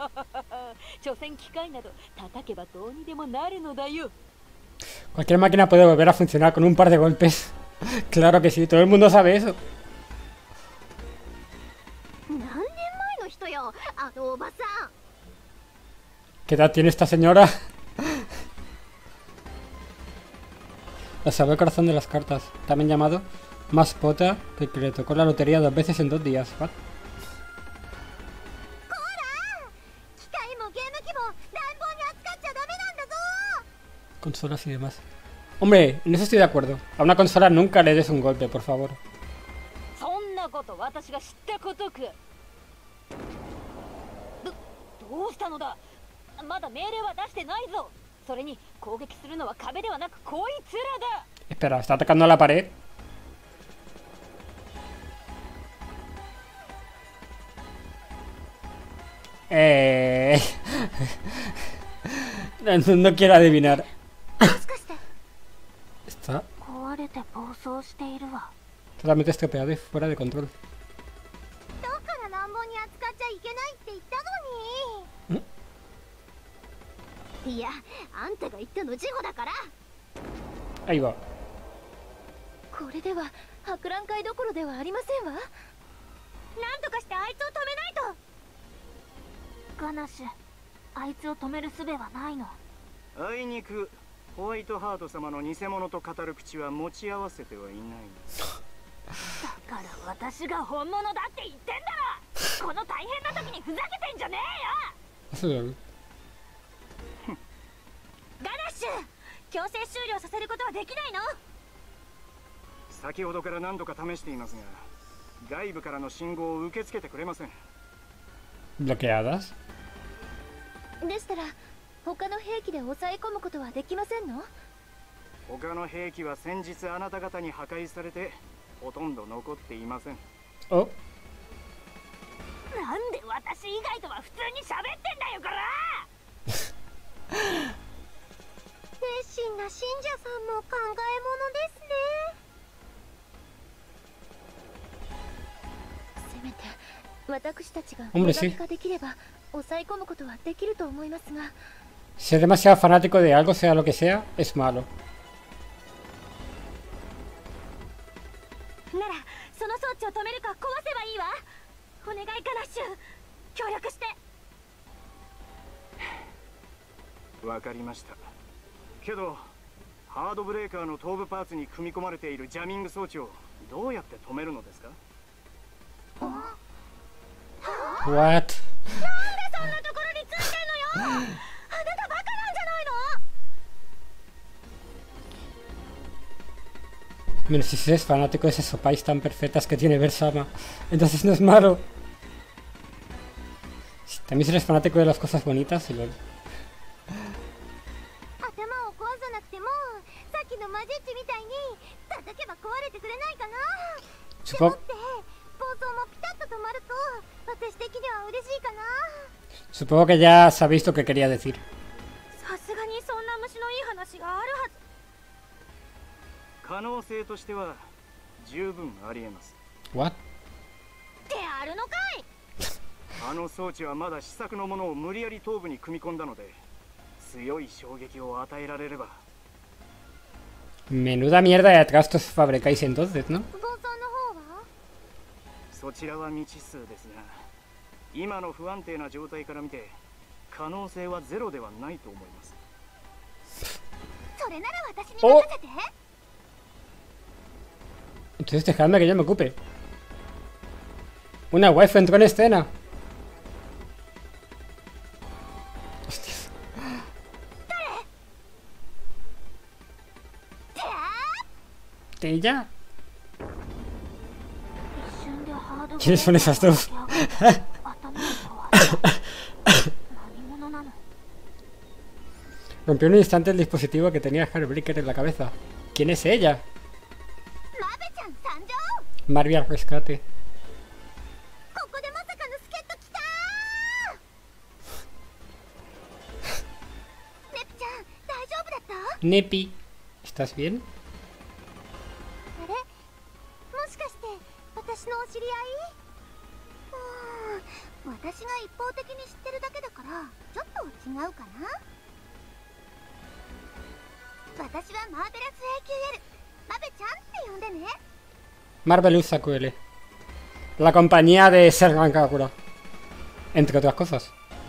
所詮機械など叩けばどうにでもなるのだよ。 Cualquier máquina puede volver a funcionar con un par de golpes. Claro que sí, todo el mundo sabe eso. 何年前の人よ、あのおばさん。 ¿Qué edad tiene esta señora? La sabe el corazón de las cartas. También llamado Maspota, que le tocó la lotería 2 veces en 2 días. What? 機械もゲーム機も乱暴に扱っちゃダメなんだぞ。 Consolas y demás. Hombre, en eso estoy de acuerdo. A una consola nunca le des un golpe, por favor. そんなこと私が知ったことか。どうしたのだ。まだ命令は出してないぞ。それに攻撃するのは壁ではなくこいつらだ。 Espera, está atacando a la pared. No quiero adivinar. もしかして Está 壊れて暴走しているわ。 totalmente estropeado y fuera de control. だから乱暴に扱っちゃいけないって言ったのに。いや、あんたが言ったの事故だから。 Ahí va. これでは博覧会どころではありませんわ。 なんとかしてあいつを止めないと。ガナッシュ、あいつを止める術はないの。 あいにくホワイトハート様の偽物と語る口は持ち合わせてはいない。 だから私が本物だって言ってんだろ。この大変な時にふざけてんじゃねえよ。 ガナッシュ、強制終了させることはできないの？ 先ほどから何度か試していますが、外部からの信号を受け付けてくれません。 ¿Bloqueadas? でしたら他の兵器で抑え込むことはできませんの？ 他の兵器は先日あなた方に破壊されてほとんど残っていません。 Oh. なんで私以外とは普通に喋ってんだよこら。 熱心な信者さんも考えものですね。 せめて私たちが Hombre, 無 sí. 学化できれば抑え込むことはできると思いますが。 Si es demasiado fanático de algo, sea lo que sea, es malo. ならその装置を止めるか壊せばいいわ。お願いガナッシュ、協力して。 わかりました。けどハードブレーカーの頭部パーツに組み込まれているジャミング装置をどうやって止めるのですか？ What? なんでそんなところについてんのよ。あなたバカなんじゃないの？ Menos si eres fanático de esas sopais tan perfectas que tiene Bersama, entonces no es malo. Si también eres fanático de las cosas bonitas, y lo... 頭を壊さなくてもさっきのマジェッチみたいに叩けば壊れてくれないかな。でも Supongo, って暴走もピタッと止まると私的には嬉しいかな。 supongo que ya sabéis lo que quería decir. さすがにそんな虫のいい話があるはず。 可能性としては十分ありえます。 What? であるのかい。 あの装置はまだ試作のものを無理やり頭部に組み込んだので強い衝撃を与えられれば。 Menuda mierda de trastos fabricáis entonces, ¿no? 暴走の方は？ そちらは未知数ですが、今の不安定な状態から見て可能性はゼロではないと思います。 それなら私に任せて。 Entonces dejadme que yo me ocupe. Una waifu entró en escena. Hostias. ¿Ella? ¿Quiénes son esas dos? Rompió en un instante el dispositivo que tenía Heartbreaker en la cabeza. ¿Quién es ella? Marvia al rescate. Nepi, ¿estás bien? あれ、もしかして私のお知り合い？ 私が一方的に知ってるだけだからちょっと違うかな。私はマーベラス AQL マベちゃんって呼んでね。 Marvelous AQL, la compañía de Sergan Kagura, entre otras cosas.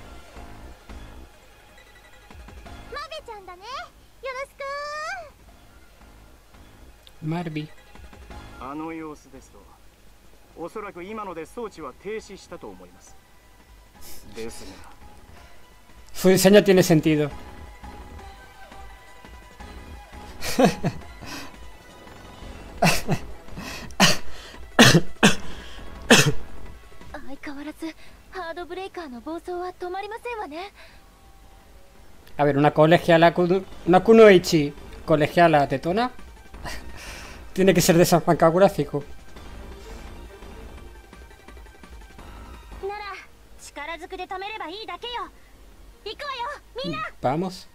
マベちゃんだね。よろしく。 Marby. あの様子ですとおそらく今ので装置は停止したと思います。ですが Su diseño tiene sentido. 相変わらずハードブレイカーの暴走は止まりませんわね。 A ver, una colegiala, una kunoichi colegiala tetona. Tiene que ser de Sergan Kagura, fijo. なら力ずくで止めればいいだけよ。行くわよみんな。 Vamos.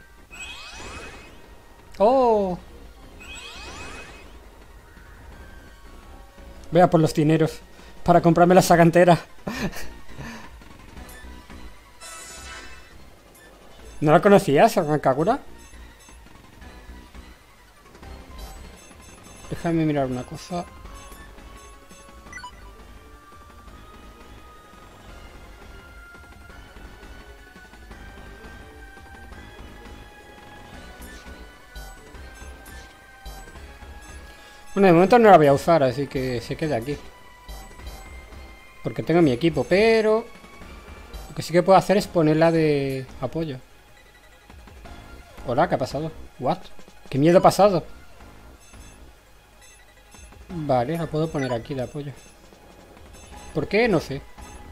Oh. Voy a por los dineros para comprarme la saga entera. ¿No la conocías, Sergan Kagura? Déjame mirar una cosa. Bueno, de momento no la voy a usar, así que se queda aquí. Porque tengo mi equipo, pero lo que sí que puedo hacer es ponerla de apoyo. Hola, ¿qué ha pasado? What? ¿Qué miedo ha pasado? Vale, la puedo poner aquí de apoyo. ¿Por qué? No sé.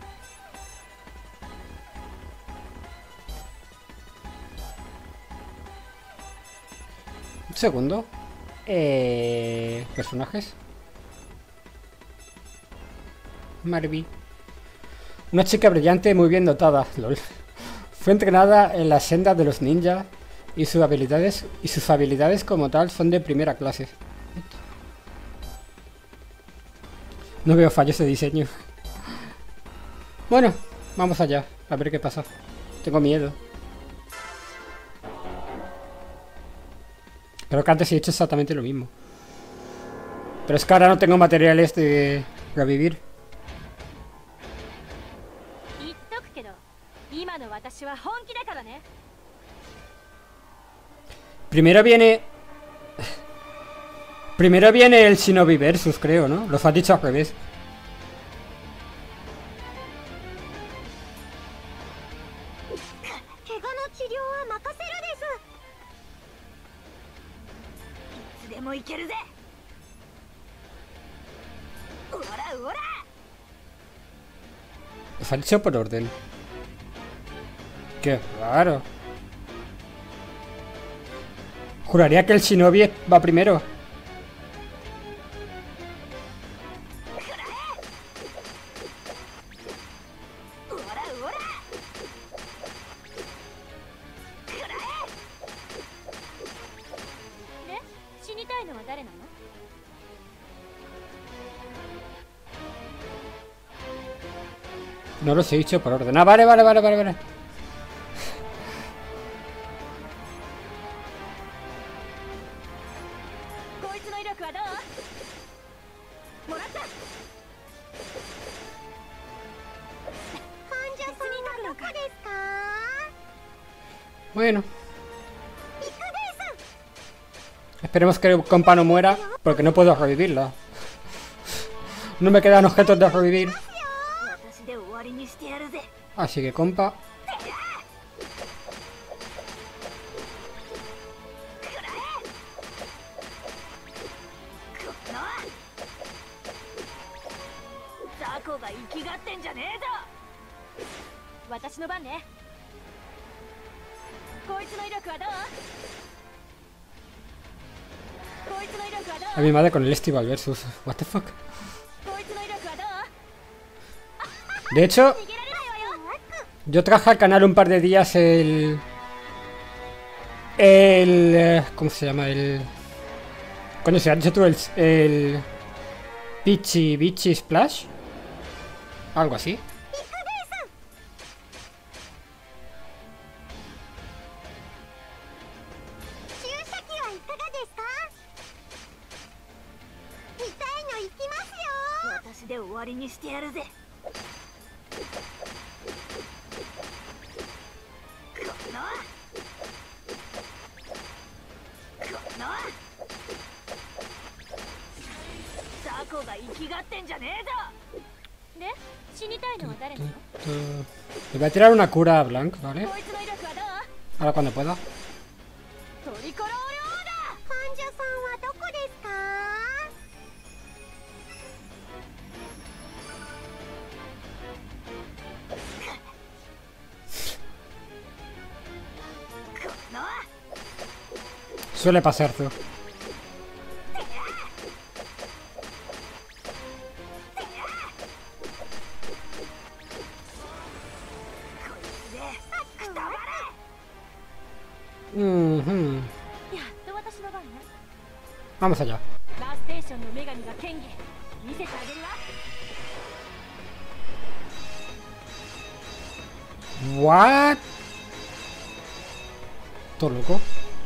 Un segundo. Personajes. Marby. Una chica brillante muy bien dotada. Lol. Fue entrenada en las sendas de los ninjas y sus habilidades como tal son de primera clase. No veo fallos de diseño. Bueno, vamos allá. A ver qué pasa. Tengo miedo. Creo que antes he hecho exactamente lo mismo. Pero es que ahora no tengo materiales de revivir. Primero viene... Primero viene el Shinobi Versus, creo, ¿no? Los has dicho al revés. Los has dicho por orden. Qué raro. Juraría que el Shinobi va primero. No los he dicho por orden. Ah, vale. Bueno. Esperemos que el compa no muera, porque no puedo revivirla. No me quedan objetos de revivir. Así que, compa. A mi madre con el Estival Versus. What the fuck. De hecho, yo traje al canal un par de días el ¿cómo se llama? Coño, se ha dicho tú el Bichi Splash. Algo así. で終わりにしてやるぜ。ザコが生きがってんじゃねえぞ。 で死にたいのは誰なの？ Le voy a tirar una cura a Blanc, ¿vale? こいつの威力はどう？ Ahora cuando pueda. トリコロール患者さんはどこですか？ Suele pasar, tú. Mhm. やっと私の番ね。 Vamos allá. ラステーションの女神が剣技見せてあげるわ。 What? ¿Todo loco?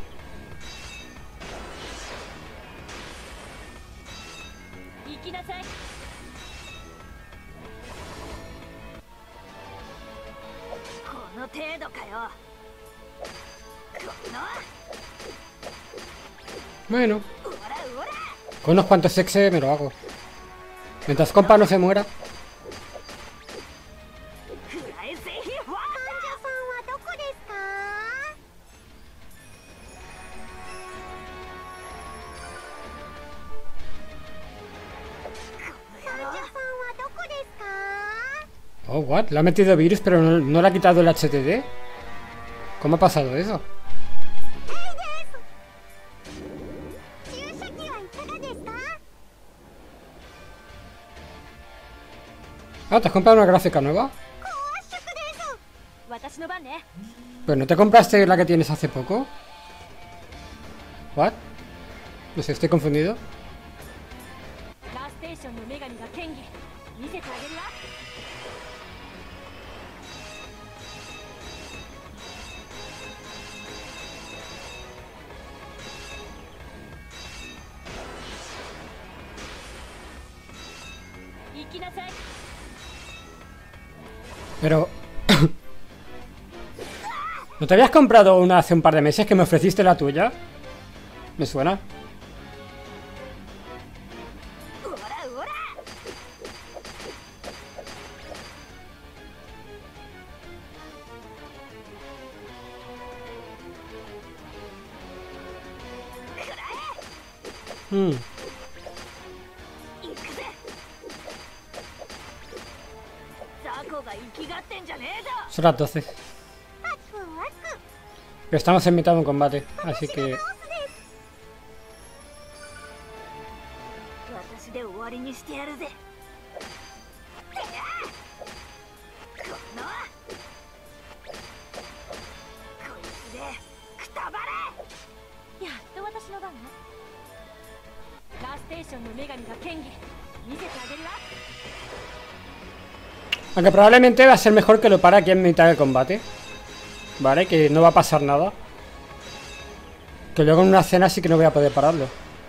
行きなさい。 この程度かよ。 Bueno. Con unos cuantos exe me lo hago. Mientras compa no se muera. 患者さんはどこですか？患者さんはどこですか？ Oh, what? Le ha metido virus, pero no le ha quitado el HTD. ¿Cómo ha pasado eso? 注射器はいかがですか？ Ah, ¿te has comprado una gráfica nueva? 高圧縮です。 私の番ね。 ¿Pero no te compraste la que tienes hace poco? ¿What? No sé, estoy confundido. ラステーションの女神が剣技見せてあげるわ。 行きなさい。 Pero... ¿No te habías comprado una hace un par de meses que me ofreciste la tuya? ¿Me suena? Hmm. Son las 12. Pero estamos en mitad de un combate, así que... 私で終わりにしてやるぜ。このこいつでくたばれ。 やっと私の番ね。ラステーションの女神が剣技見せてあげるわ。 Aunque probablemente va a ser mejor que lo pare aquí en mitad del combate. Vale, que no va a pasar nada. Que luego en una escena sí que no voy a poder pararlo.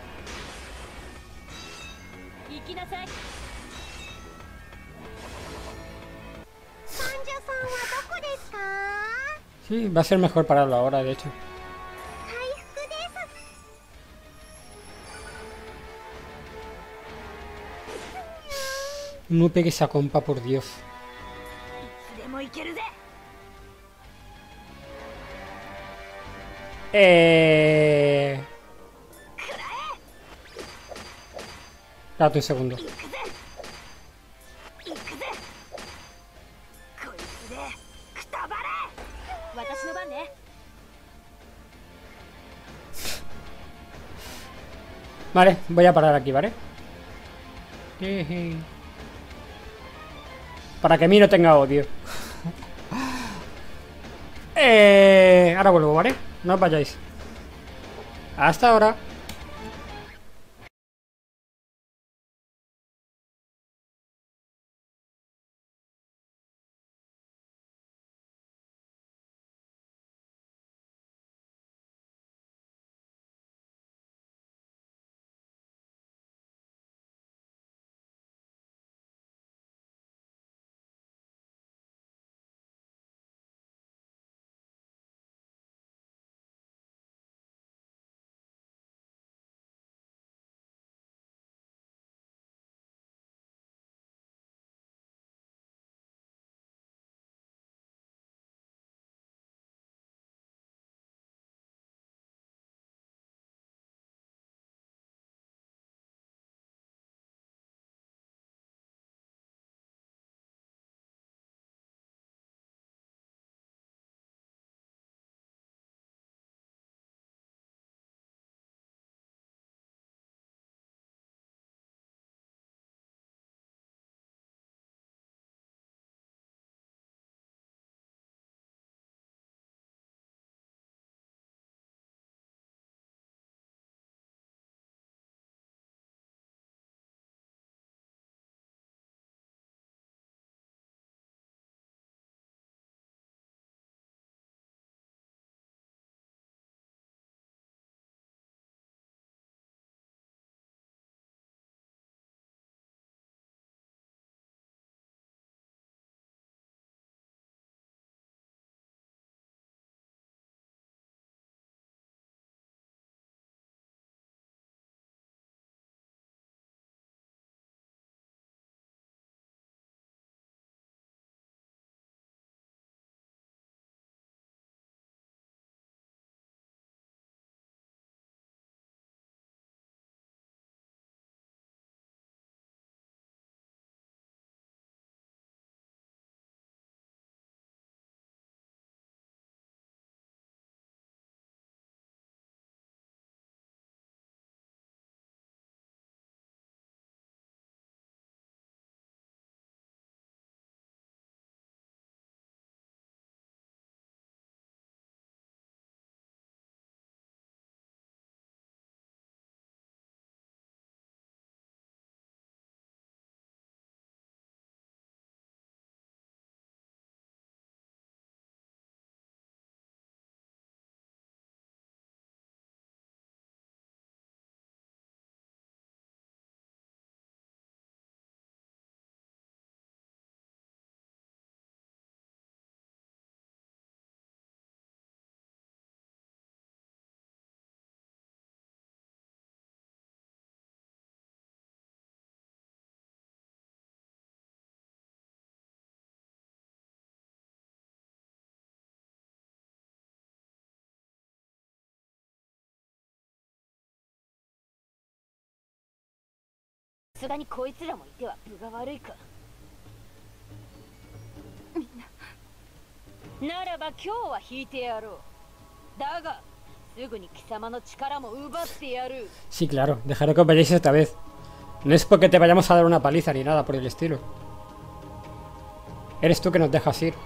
Sí, va a ser mejor pararlo ahora, de hecho. No pegues esa compa, por Dios. Date un segundo. Vale, voy a parar aquí, ¿vale? Para que a mí no tenga odio. Ahora vuelvo, ¿vale? No os vayáis. Hasta ahora. すがにこいつらもいては分が悪いか。ならば今日は引いてやろう。だがすぐに貴様の力も奪ってやる。 Sí, claro, dejaré que os vayáis esta vez. No es porque te vayamos a dar una paliza ni nada por el estilo. Eres tú que nos dejas ir.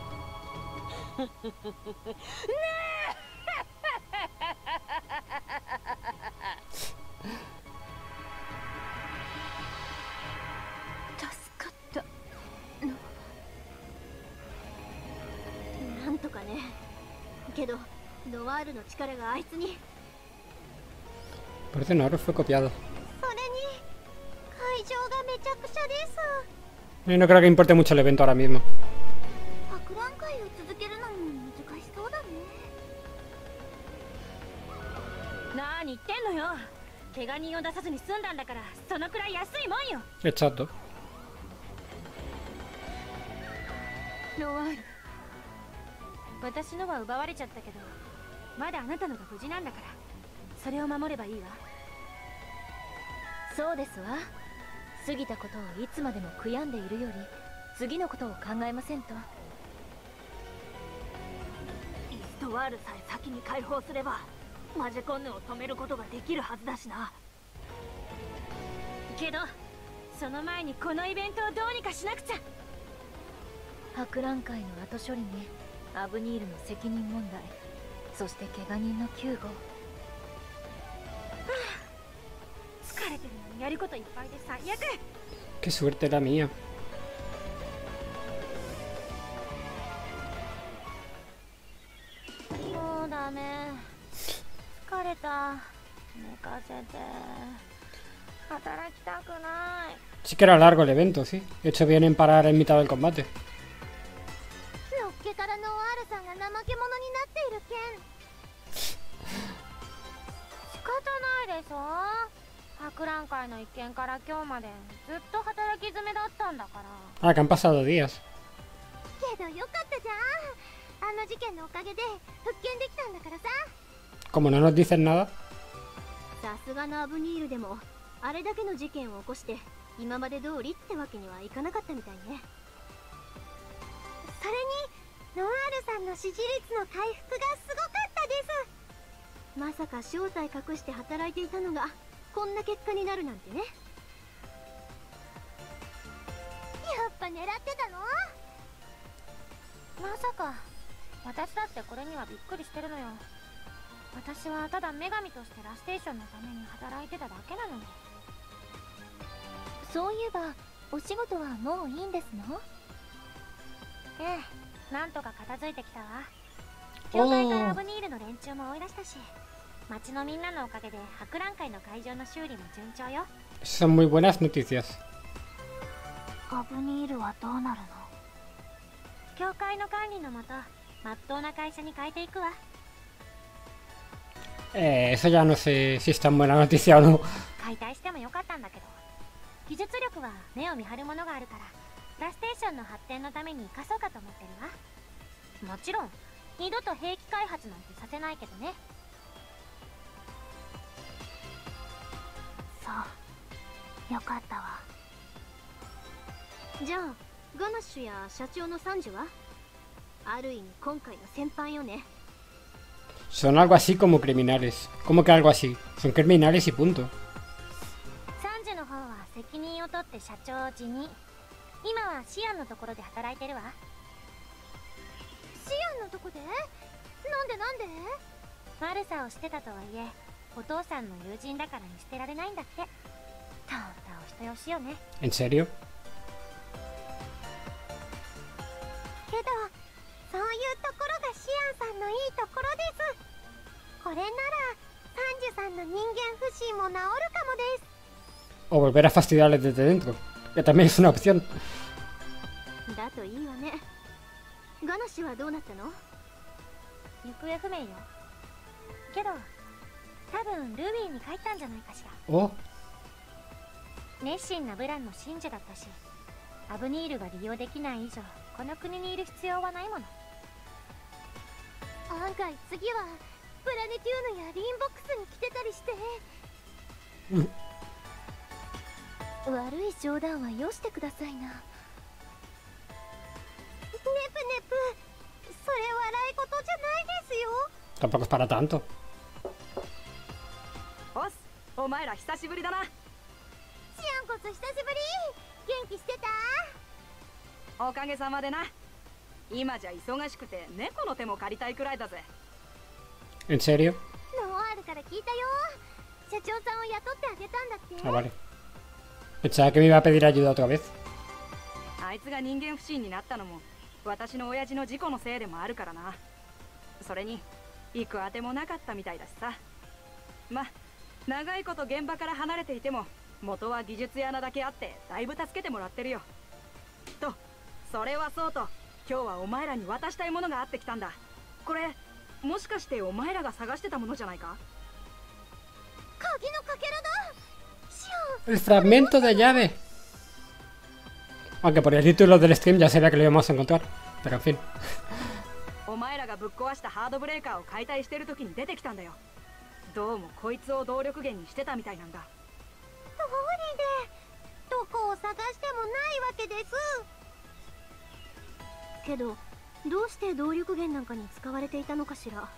Parece no, fue copiado. Y no creo que importe mucho el evento ahora mismo. 何言ってんのよ。怪我人を出さずに済んだんだから、そのくらい安いもんよ。 Exacto. ロワール、私のは奪われちゃったけど、まだあなたのが無事なんだから、それを守ればいいわ。 そうですわ。過ぎたことをいつまでも悔やんでいるより、次のことを考えませんと。 イストワールさえ先に解放すればマジコンヌを止めることができるはずだしな。けどその前にこのイベントをどうにかしなくちゃ。 博覧会の後処理にアブニールの責任問題、そして怪我人の救護。 疲れてるのにやることいっぱいで最悪。 Qué suerte la mía. もうダメ。疲れた。寝かせて。働きたくない。 Sí que era largo el evento, sí. De hecho bien en parar en mitad del combate. のっけからノワールさんが怠け者になっている件。 仕方ないでしょ。博覧会の一件から今日までずっと働き詰めだったんだから。 Ah, que han pasado días. けどよかったじゃん。あの事件のおかげで復権できたんだからさ。 Como no nos dicen nada. さすがのアブニールでもあれだけの事件を起こして今まで通りってわけにはいかなかったみたいね。それにノワールさんの支持率の回復がすごかったです。まさか正体隠して働いていたのがこんな結果になるなんてね。やっぱ狙ってたの？ まさか。私だってこれにはびっくりしてるのよ。私はただ女神としてラステーションのために働いてただけなのに。 そういえばお仕事はもういいんですの？ ええ、なんとか片付いてきたわ。教会からアブニールの連中も追い出したし、町のみんなのおかげで博覧会の会場の修理も順調よ。 Son muy buenas noticias. アブニールはどうなるの？教会の管理のもと、まっとうな会社に変えていくわ。 Eso ya no sé si es tan buena noticia o no. 解体してもよかったんだけど、技術力は目を見張るものがあるから、ラステーションの発展のために生かそうかと思ってるわ。もちろん二度と兵器開発なんてさせないけどね。 そうよかったわ。じゃあガナッシュや社長のサンジはある意味今回の先輩よね。 Son algo así como criminales. ¿Cómo que algo así? Son criminales y punto. サンジの方は責任を取って社長を辞任。今はシアンのところで働いてるわ。 シアンのとこで？なんで？ 悪さをしてたとはいえ、お父さんの友人だからに捨てられないんだって。たんたお人よしよね。 ¿En serio? けどそういうところがシアンさんのいいところです。これならサンジュさんの人間不信も治るかもです。 O volver a fastidiarles desde dentro, que también es una opción. だといいわね。ガナッシュはどうなったの？ 行方不明よ。けど多分ルビーに帰ったんじゃないかしら。 Oh. 熱心なブランの信者だったし、アブニールが利用できない以上この国にいる必要はないもの。 案外次はプラネテューヌやリンボックスに来てたりして。 悪い冗談はよしてくださいな。ネプネプ、それ笑い事じゃないですよ。 Tampoco es para tanto. おっす、お前ら久しぶりだな。 シアンこそ久しぶり。元気してた？ おかげさまでな。今じゃ忙しくて猫の手も借りたいくらいだぜ。 ¿En serio? ノワールから聞いたよ。社長さんを雇ってあげたんだって。 Ah, vale. Pensaba que me iba a pedir ayuda otra vez. あいつが人間不信になったのも私の親父の事故のせいでもあるからな。それに行くあてもなかったみたいだしさ。ま、長いこと現場から離れていても元は技術屋なだけあってだいぶ助けてもらってるよ。と、それはそうと今日はお前らに渡したいものがあってきたんだ。これもしかしてお前らが探してたものじゃないか？ 鍵のかけらだ。シアン。 El fragmento de llave. Aunque por el título del stream ya sabía que lo íbamos a encontrar. Pero en fin. お前らがぶっ壊したハードブレーカーを解体してる時に出てきたんだよ。どうもこいつを動力源にしてたみたいなんだ。 どうりでどこを探してもないわけです。けどどうして動力源なんかに使われていたのかしら。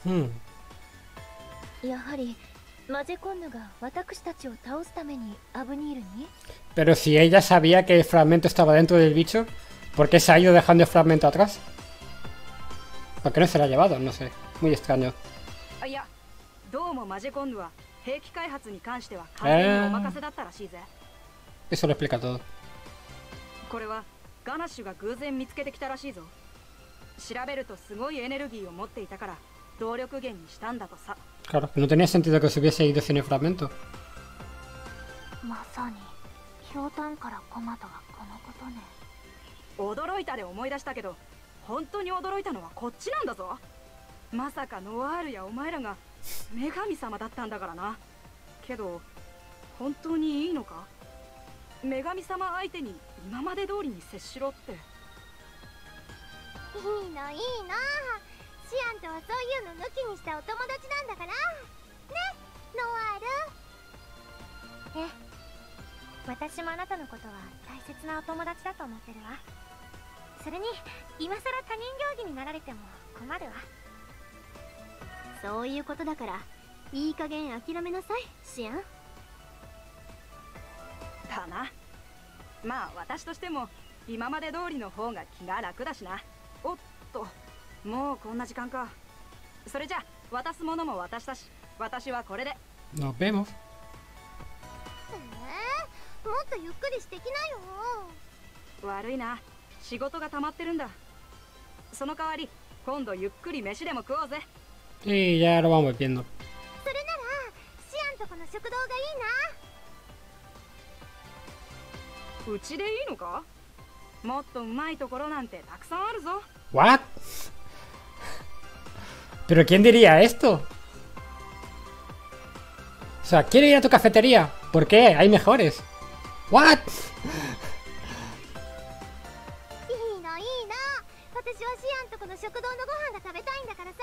やはりマジェコンヌが私たちを倒すためにアブニールに。 Pero si ella sabía que el fragmento estaba dentro del bicho, ¿por qué se ha ido dejando el fragmento atrás? ¿Por qué no se lo ha llevado? No sé. Muy extraño. いや、どうもマジェコンヌは兵器開発に関しては完全にお任せだったらしいぜ。 Eso lo explica todo. これはガナッシュが偶然見つけてきたらしいぞ。調べるとすごいエネルギーを持っていたから動力源にしたんだとさ。 Claro, no tenía sentido que se hubiese ido sin el fragmento. まさにひょうたんからコマとはこのことね。 驚いたで思い出したけど、本当に驚いたのはこっちなんだぞ。まさかノワールやお前らが女神様だったんだからな。けど本当にいいのか？女神様相手に今まで通りに接しろって。 いいのいいの。シアンとはそういうの抜きにしたお友達なんだからね、ノワール。ええ、私もあなたのことは大切なお友達だと思ってるわ。それに今さら他人行儀になられても困るわ。そういうことだからいい加減諦めなさい、シアン。 だな。まあ私としても今まで通りの方が気が楽だしな。おっと、もうこんな時間か。それじゃ渡すものも渡したし、私はこれで。 Nos vemos. もっとゆっくりしてきなよ。 悪いな、仕事が溜まってるんだ。その代わり今度ゆっくり飯でも食おうぜ。 Y ya lo vamos viendo. それならシアンとこの食堂がいいな。 うちでいいのか？もっとうまいところなんてたくさんあるぞ。 ¿What? ¿Pero quién diría esto? O sea, quiero ir a tu cafetería. ¿Por qué? Hay mejores. ¿What? いいのいいの。私はシアンとこの食堂のご飯が食べたいんだからさ。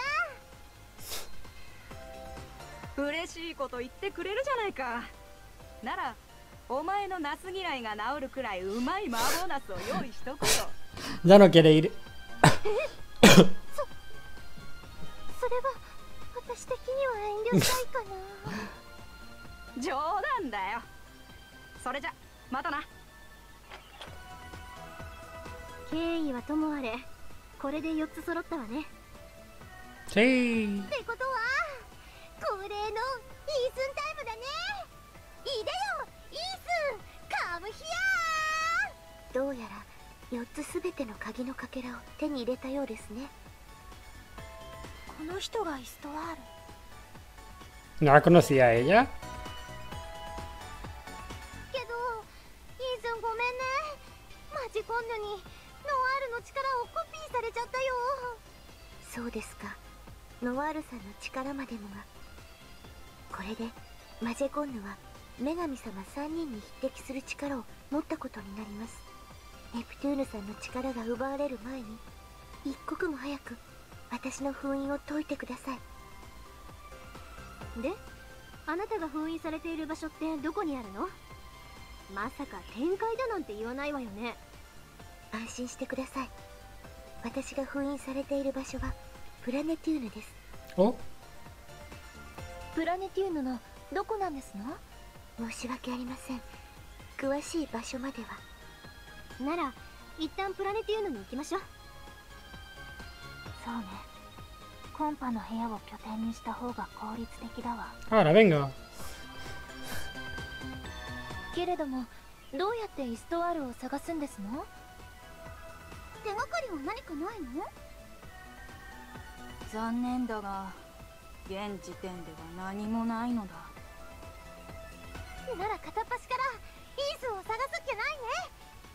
嬉しいこと言ってくれるじゃないか。ならお前のナス嫌いが治るくらいうまい麻婆ナスを用意しとくよ。 Ya no quiere ir. それは私的には遠慮したいかな。 冗談だよ。それじゃまたな。 経緯はともあれ、これで4つ揃ったわね。 Sí. ってことは恒例のイースンタイムだね。いでよイースン、カムヒアー。どうやら4つすべての鍵のかけらを手に入れたようですね。この人がイストワール。 ¿No la conocía a ella? けどイースンごめんね。マジコンヌにノワールの力をコピーされちゃったよ。そうですか。ノワールさんの力までもが。これでマジェコンヌは女神様3人に匹敵する力を持ったことになります。ネプトゥーヌさんの力が奪われる前に一刻も早く私の封印を解いてください。で、あなたが封印されている場所ってどこにあるの？ まさか展開だなんて言わないわよね。 安心してください。私が封印されている場所はプラネテューヌです。 お、 プラネテューヌのどこなんですの？ 申し訳ありません。詳しい場所までは。 なら一旦プラネテューヌに行きましょう。 そうね。コンパの部屋を拠点にした方が効率的だわ。 ahora venga. けれどもどうやってイストワールを探すんですの？手がかりは何かないの？ 残念だが現時点では何もないのだ。 なら片っ端からイースを探すっきゃないね。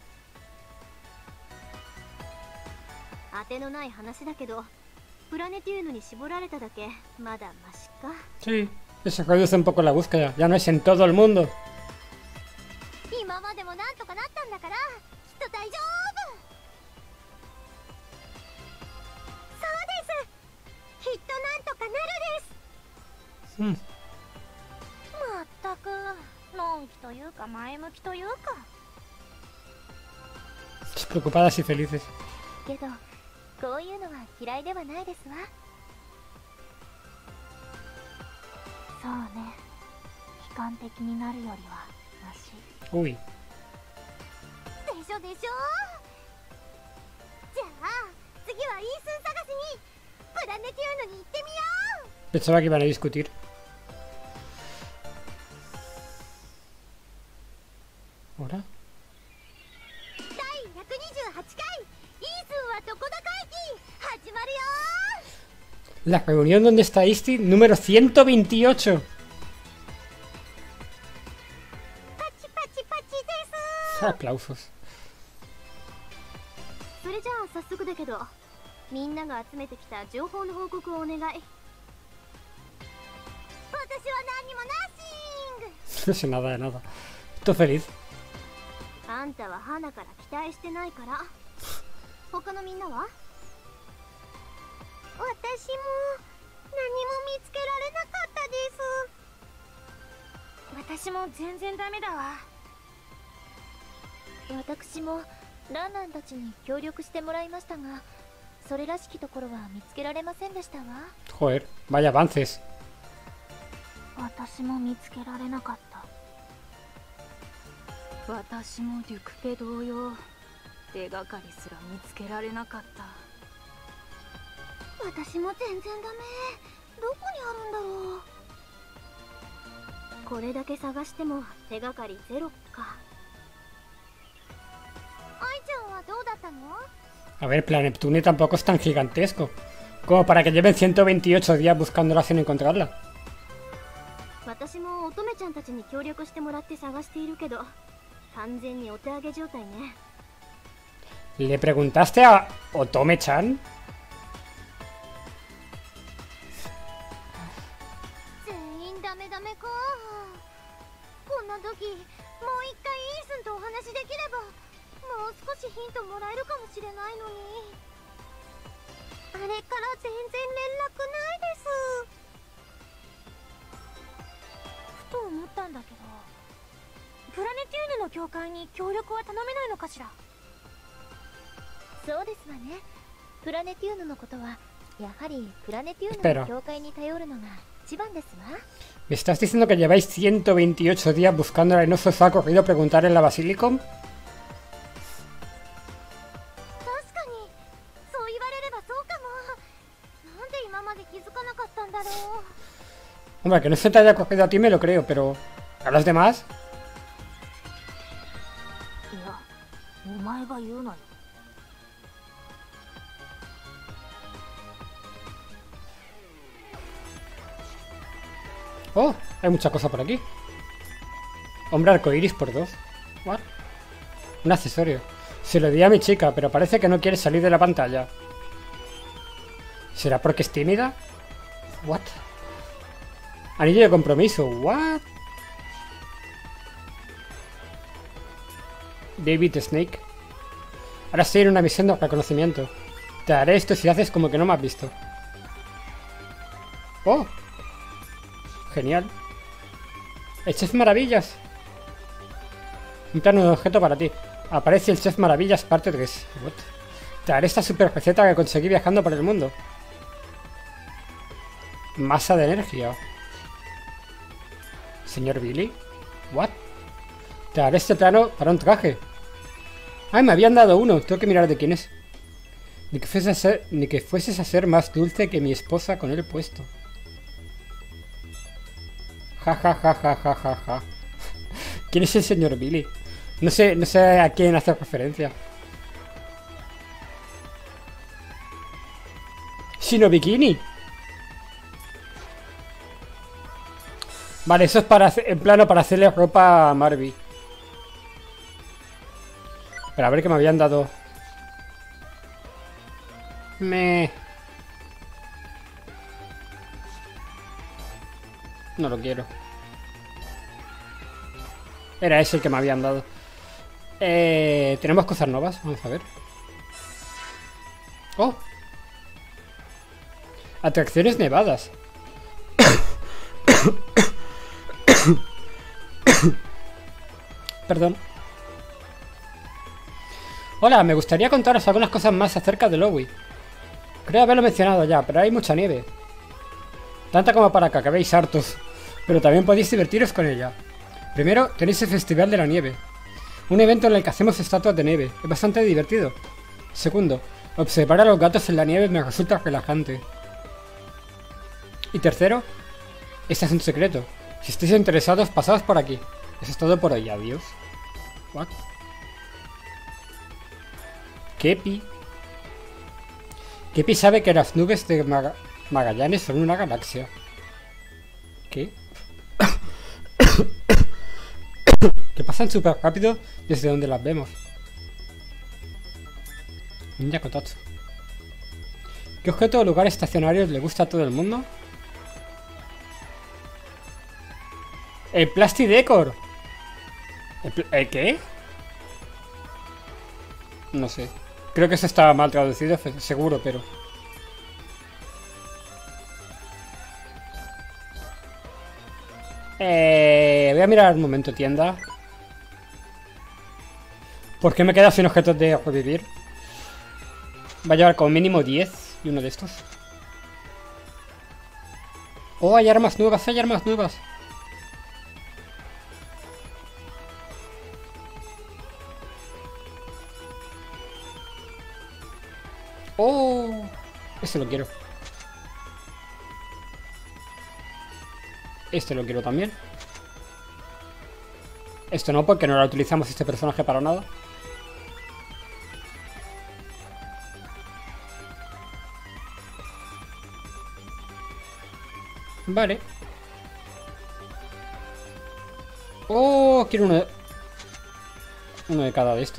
当てのない話だけどプラネテューヌに絞られただけまだマシか。 Sí, eso reduce un poco la búsqueda. Ya no es en todo el mundo. 今までもなんとかなったんだからきっと大丈夫。そうです、きっとなんとかなるです。 Mm. まったくのんきというか前向きというか。 Preocupadas y felices. けどこういうのは嫌いではないですわ。 そうね。悲観的になるよりはマシ。 Uy. でしょでしょ。じゃあ次はイースン探しにプラネテューヌに行ってみよう。 Pensaba que iban a discutir. ¿Ahora? 第128回イースンはどこだ会議始まるよ。 La reunión donde está Isti número 128. パチパチパチです。 Aplausos. それじゃあ早速だけどみんなが集めてきた情報の報告をお願い。私は何にもナッシング。 No sé nada de nada. Estoy feliz. あんたは花から期待してないから。他のみんなは？私も何も見つけられなかったです。私も全然ダメだわ。私もランナンたちに協力してもらいましたが、それらしきところは見つけられませんでしたわ。 Joder, vaya avances. 私も見つけられなかった。私もデュクペ同様、手がかりすら見つけられなかった。 私も全然ダメ。どこにあるんだろう。これだけ探しても手がかりゼロか。愛ちゃんはどうだったの？ A ver, Planeptune tampoco es tan gigantesco como para que lleven 128 días buscándola sin encontrarla. 私も乙女ちゃんたちに協力してもらって探しているけど、完全にお手上げ状態ね。 ¿Le preguntaste a Otome-chan? 全員ダメダメか。こんな時もう一回イースンとお話できればもう少しヒントもらえるかもしれないのに。あれから全然連絡ないです。ふと思ったんだけど、プラネテューヌの教会に協力は頼めないのかしら。そうですわね。プラネテューヌのことはやはりプラネテューヌの教会に頼るのが一番ですわ。 ¿Me estás diciendo que lleváis 128 días buscándola y no se os ha ocurrido preguntar en la Basilicom? 確かにそう言われればそうかも。なんで今まで気づかなかったんだろう。 Hombre, que no se te haya cogido a ti me lo creo, pero ¿a los demás? いや、お前が言うなよ。 Oh, hay mucha cosa por aquí. Hombre arcoiris por 2. What? Un accesorio. Se lo di a mi chica, pero parece que no quiere salir de la pantalla. ¿Será porque es tímida? What? Anillo de compromiso. What? David Snake. Ahora estoy en una misión de reconocimiento. Te daré esto si haces como que no me has visto. Oh. Genial. Hechas maravillas. Un plano de objeto para ti. Aparece el Chef Maravillas parte 3. What? Te daré esta super receta que conseguí viajando por el mundo. Masa de energía. Señor Billy. What? Te daré este plano para un traje. Ay, me habían dado uno. Tengo que mirar de quién es. Ni que fueses a ser más dulce que mi esposa con él puesto. Ja, ja, ja, ja, ja, ja, ja. ¿Quién es el señor Billy? No sé a quién hacer referencia. Shino Bikini. Vale, eso es para en plano para hacerle ropa a Marby. Pero a ver qué me habían dado. No lo quiero. Era ese el que me habían dado. Tenemos cosas nuevas. Vamos a ver. Oh. Atracciones nevadas. Perdón. Hola, me gustaría contaros algunas cosas más acerca de Lowey. Creo haberlo mencionado ya, pero hay mucha nieve. Tanta como para que acabéis hartos. Pero también podéis divertiros con ella. Primero, tenéis el Festival de la Nieve. Un evento en el que hacemos estatuas de nieve. Es bastante divertido. Segundo, observar a los gatos en la nieve me resulta relajante. Y tercero, este es un secreto. Si estáis interesados, pasaos por aquí. Eso es todo por hoy. Adiós. What? Kepi. Kepi sabe que las nubes de Magallanes son una galaxia. ¿Qué? Que pasan súper rápido desde donde las vemos. Ninja Kotatsu. ¿Qué objeto o lugar estacionario le gusta a todo el mundo? ¡El Plastidecor! ¿El qué? No sé. Creo que eso estaba mal traducido, seguro, pero... voy a mirar un momento tienda. ¿Por qué me quedo sin objetos de revivir? Va a llevar como mínimo 10 y uno de estos. Oh, hay armas nuevas, hay armas nuevas. Oh, este lo quiero. Este lo quiero también. Esto no, porque no lo utilizamos este personaje para nada. Vale. Oh, quiero uno de cada de estos.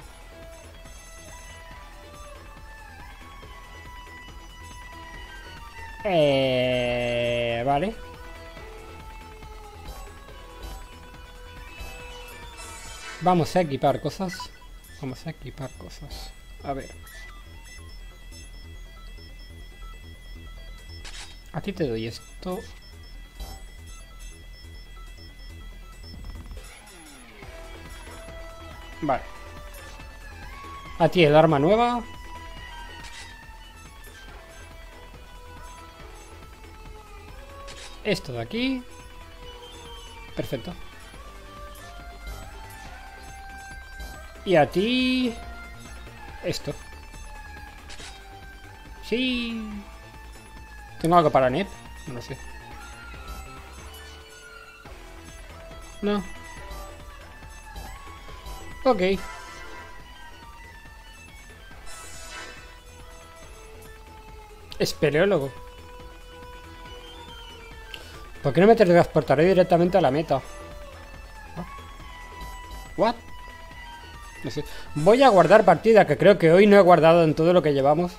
Vale. Vamos a equipar cosas. Vamos a equipar cosas. A ver. A ti te doy esto. Vale. A ti el arma nueva. Esto de aquí. Perfecto. Y a ti... esto. Sí. ¿Tengo algo para Nep? No lo sé. No. Ok. Espeleólogo. ¿Por qué no me teletransportaré directamente a la meta? ¿What? No sé. Voy a guardar partida, que creo que hoy no he guardado en todo lo que llevamos.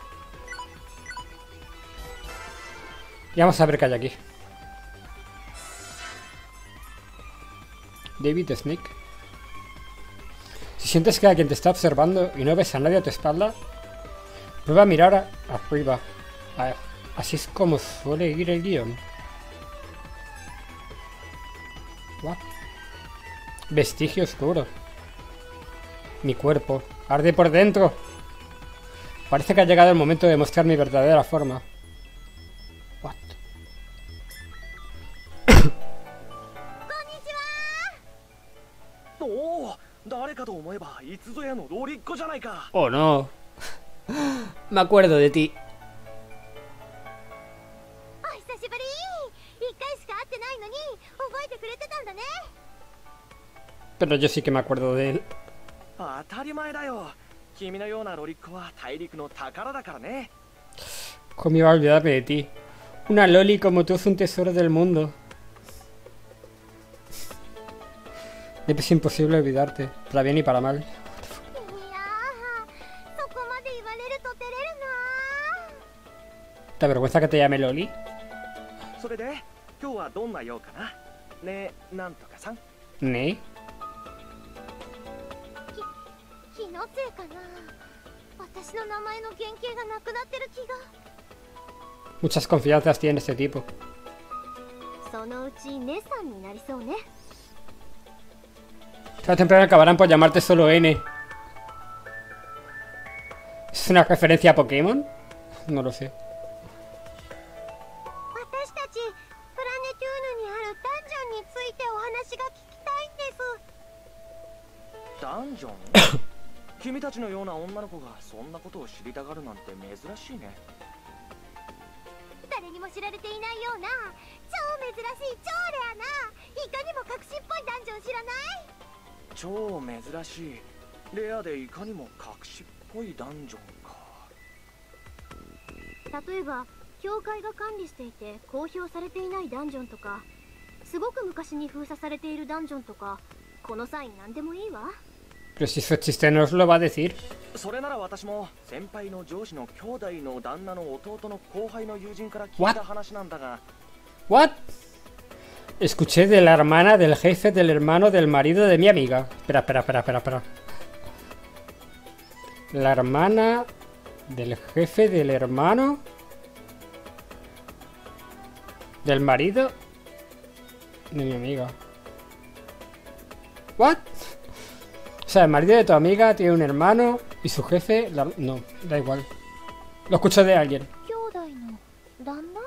Y vamos a ver qué hay aquí. David Snake. Si sientes que alguien te está observando y no ves a nadie a tu espalda, prueba a mirar arriba. Así es como suele ir el guión. What? Vestigio oscuro. Mi cuerpo arde por dentro. Parece que ha llegado el momento de mostrar mi verdadera forma. What? おお、誰かと思えばいつぞやのローリッコじゃないか。 Oh no. Me acuerdo de ti. お久しぶり。一回しか会ってないのに覚えてくれてたんだね。 Pero yo sí que me acuerdo de él. 当たり前だよ。君のようなロリッコは大陸の宝だからね。 ¿Cómo iba a olvidarme de ti? Una loli como tú es un tesoro del mundo. Es imposible olvidarte, para bien y para mal. いやー、そこまで言われると照れるな。 ¿Te avergüenza que te llame Loli? それで今日はどんな用かな。ねえ、なんとかさん。 ¿Ne? 気のせいかな。私の名前の原型がなくなってる気が。 Muchas confianzas tiene este tipo. そのうち姉さんになりそうね。 Tarde o temprano acabarán por llamarte solo N. ¿Es una referencia a Pokémon? No lo sé. 私たちプラネトゥーヌにあるダンジョンについてお話が聞きたいんです。 ダンジョン君たちのような女の子がそんなことを知りたがるなんて珍しいね。 誰にも知られていないような超珍しい超レアないかにも革新っぽいダンジョン知らない？ 超珍しいレアでいかにも隠しっぽいダンジョンか。 例えば教会が管理していて公表されていないダンジョンとか、すごく昔に封鎖されているダンジョンとか、この際何でもいいわ。 Pero si eso existe no os lo va a decir. それなら私も先輩の上司の兄弟の旦那の弟の後輩の友人から聞いた話なんだが。 What? Escuché de la hermana del jefe del hermano del marido de mi amiga. Espera. La hermana del jefe del hermano del marido de mi amiga. What? O sea, el marido de tu amiga tiene un hermano y su jefe... No, da igual. Lo escucho de alguien. 兄弟の旦那？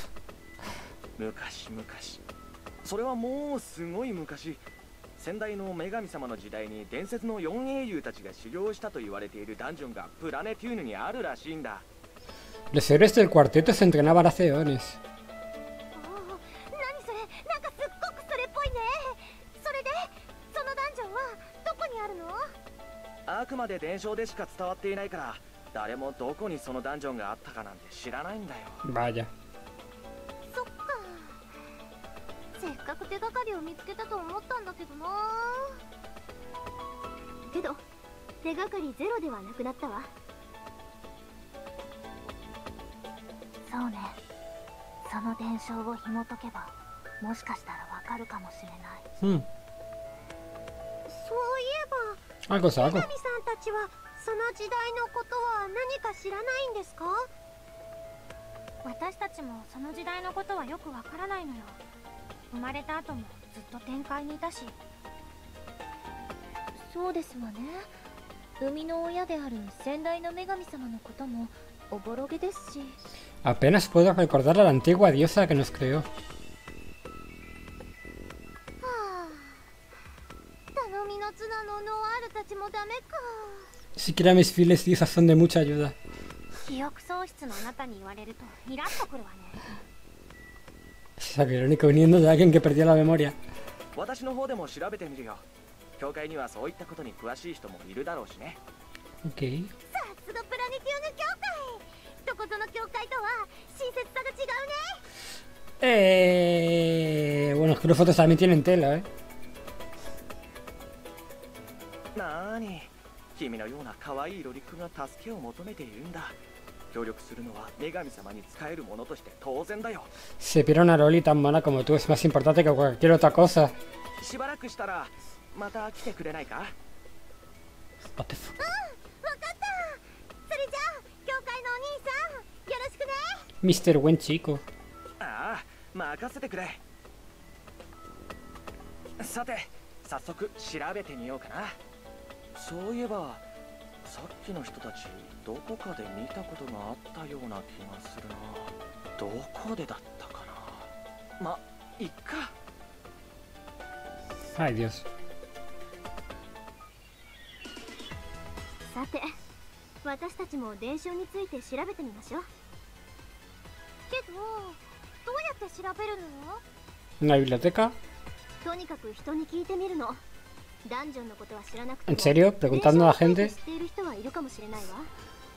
昔それはもうすごい昔、先代の女神様の時代に伝説の4英雄たちが修行したと言われているダンジョンがプラネテューヌにあるらしいんだ。 Los héroes del cuarteto se entrenaban hace eones. 何それ、なんかすっごくそれっぽいね。それでそのダンジョンはどこにあるの？ あくまで伝承でしか伝わっていないから、誰もどこにそのダンジョンがあったかなんて知らないんだよ。 Vaya. そっか。せっかく手がかりを見つけたと思ったんだけどな。けど手がかりゼロではなくなったわ。そうね。その伝承を紐解けば、もしかしたらわかるかもしれない。そういえば、 Algo es algo. 女神さんたちはその時代のことは何か知らないんですか？私たちもその時代のことはよくわからないのよ。生まれた後もずっと天界にいたし。そうですわね。生みの親である先代の女神様のこともおぼろげですし。 Apenas puedo recordar a la antigua diosa que nos creó. 頼みの綱のノワールたちもダメか。 Siquiera mis fieles diosas son de mucha ayuda. 記憶喪失のあなたに言われるとイラッとくるわね。 Es irónico viniendo de alguien que perdió la memoria. 私の方でも調べてみるよ。教会にはそういったことに詳しい人もいるだろうしね。 Ok. さすがプラネティウム教会。どこぞの教会とは親切さが違うね。 Bueno, es que los fotos también tienen tela, ¿eh? なーに、君のような可愛いロリックが助けを求めているんだ。協力するのは女神様に仕えるものとして当然だよ。 Se pierde una loli tan mona como tú es más importante que cualquier otra cosa. しばらくしたらまた来てくれないか？ What the fuck? わかった。それじゃあ教会のお兄さんよろしくね。 Mr. Buen Chico. ああ、任せてくれ。さて、 早速調べてみようかな。そういえばさっきの人たちどこかで見たことがあったような気がするな。どこでだったかな。ま、いっか。 Ay, Dios. さて、私たちも伝承について調べてみましょう。けど、どうやって調べるの？ ¿Una biblioteca? とにかく人に聞いてみるの。ダンジョンのことは知らなくても ¿En serio? ¿Preguntando a la gente? 知っている人はいるかもしれないわ。こ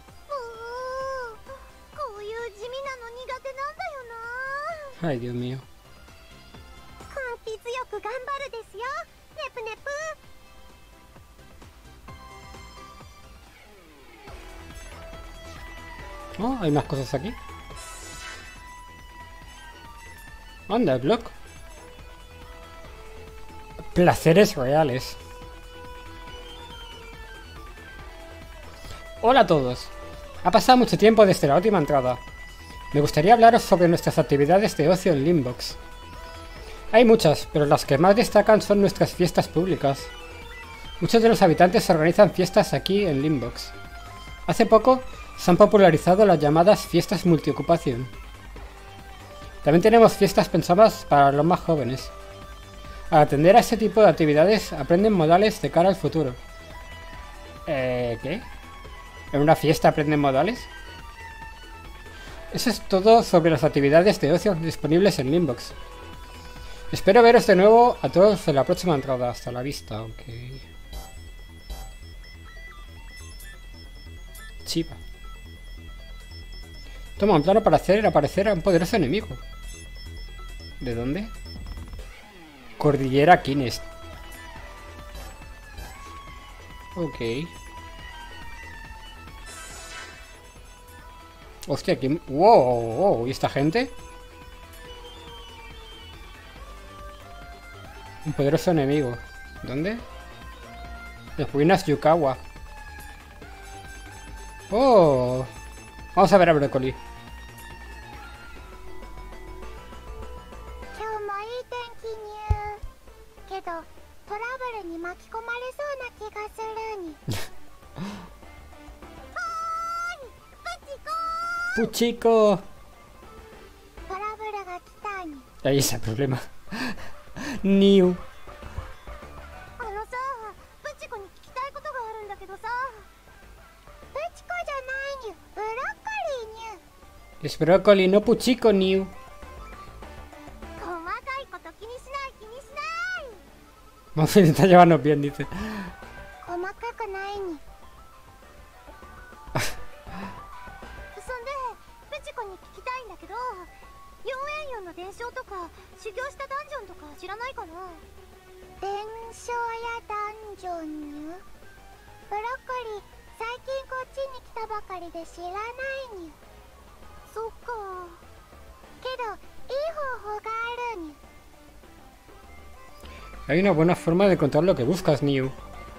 ういう地味なの苦手なんだよな。 Ay, Dios mío. 根気強く頑張るですよ。ネプネプ。 Oh, hay más cosas aquí. Anda, el blog. Placeres reales. Hola a todos. Ha pasado mucho tiempo desde la última entrada. Me gustaría hablaros sobre nuestras actividades de ocio en Limbox. Hay muchas, pero las que más destacan son nuestras fiestas públicas. Muchos de los habitantes organizan fiestas aquí en Limbox. Hace poco se han popularizado las llamadas fiestas multiocupación. También tenemos fiestas pensadas para los más jóvenes. Al atender a este tipo de actividades aprenden modales de cara al futuro. ¿Qué? ¿En una fiesta aprenden modales? Eso es todo sobre las actividades de ocio disponibles en Limbox. Espero veros de nuevo a todos en la próxima entrada. Hasta la vista, ok. Chiva. Toma un plano para hacer aparecer a un poderoso enemigo. ¿De dónde? Cordillera Kinest. Ok. Hostia, aquí... ¡Wow! ¿Y esta gente? Un poderoso enemigo. ¿Dónde? Las ruinas Yukawa. ¡Oh! Vamos a ver a Brócoli. けどトラブルに巻き込まれそうな気がするに。 ¡Puchico! トラブルが来たに。 Ahí está el problema. Niu. あのさ、プチコに聞きたいことがあるんだけどさ。プチコじゃないにゅ、ブロッコリーにゅ。 Es Brócoli, no Puchico, Niu. 細かいこと気にしない気にしない。 Vamos a intentar llevarnos bien, dice. 細かくないに。そんで、プチコに聞きたいんだけど、妖艶の伝承とか修行したダンジョンとか知らないかな。伝承やダンジョンにゅ。ブロッコリー、最近こっちに来たばかりで知らないにゅ。そっか。けど、いい方法があるにゅ。 Hay una buena forma de encontrar lo que buscas, Niu.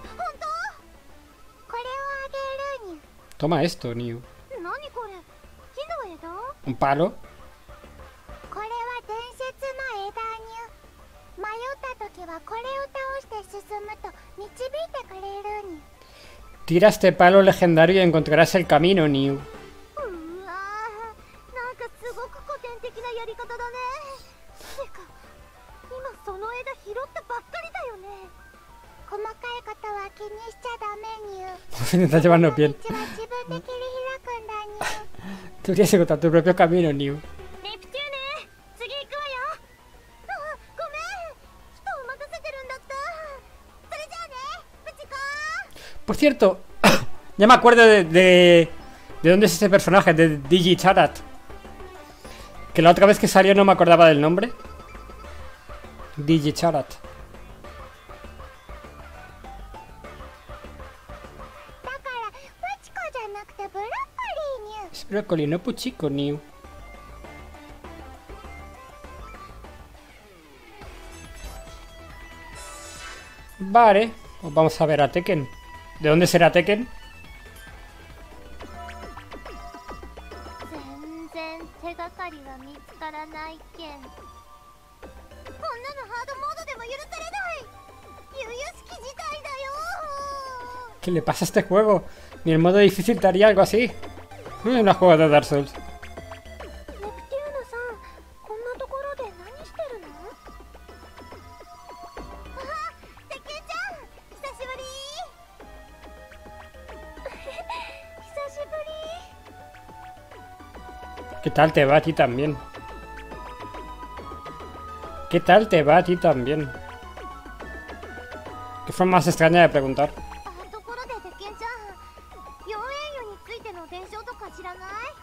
Toma esto, Niu. ¿Un palo? Tira este palo legendario y encontrarás el camino, Niu. Intenta llevarnos bien. Tú tienes que encontrar tu propio camino, Niu. Por cierto, ya me acuerdo de dónde es este personaje, de Digi Charat. Que la otra vez que salió no me acordaba del nombre. Digi Charat. Es Brócoli, no Puchico, Niu. Vale, pues vamos a ver a Tekken. ¿De dónde será Tekken? ¿Qué le pasa a este juego? Ni el modo difícil te haría algo así. Una juego de Dark Souls. ネプテューノさん、こんなところで何してるの？あ、鉄拳ちゃん、久しぶり。久しぶり。 ¿Qué tal te va a ti también? ¿Qué tal te va a ti también? ¿Qué forma más extraña de preguntar? ところで鉄拳ちゃん、4英雄についての伝承とか知らない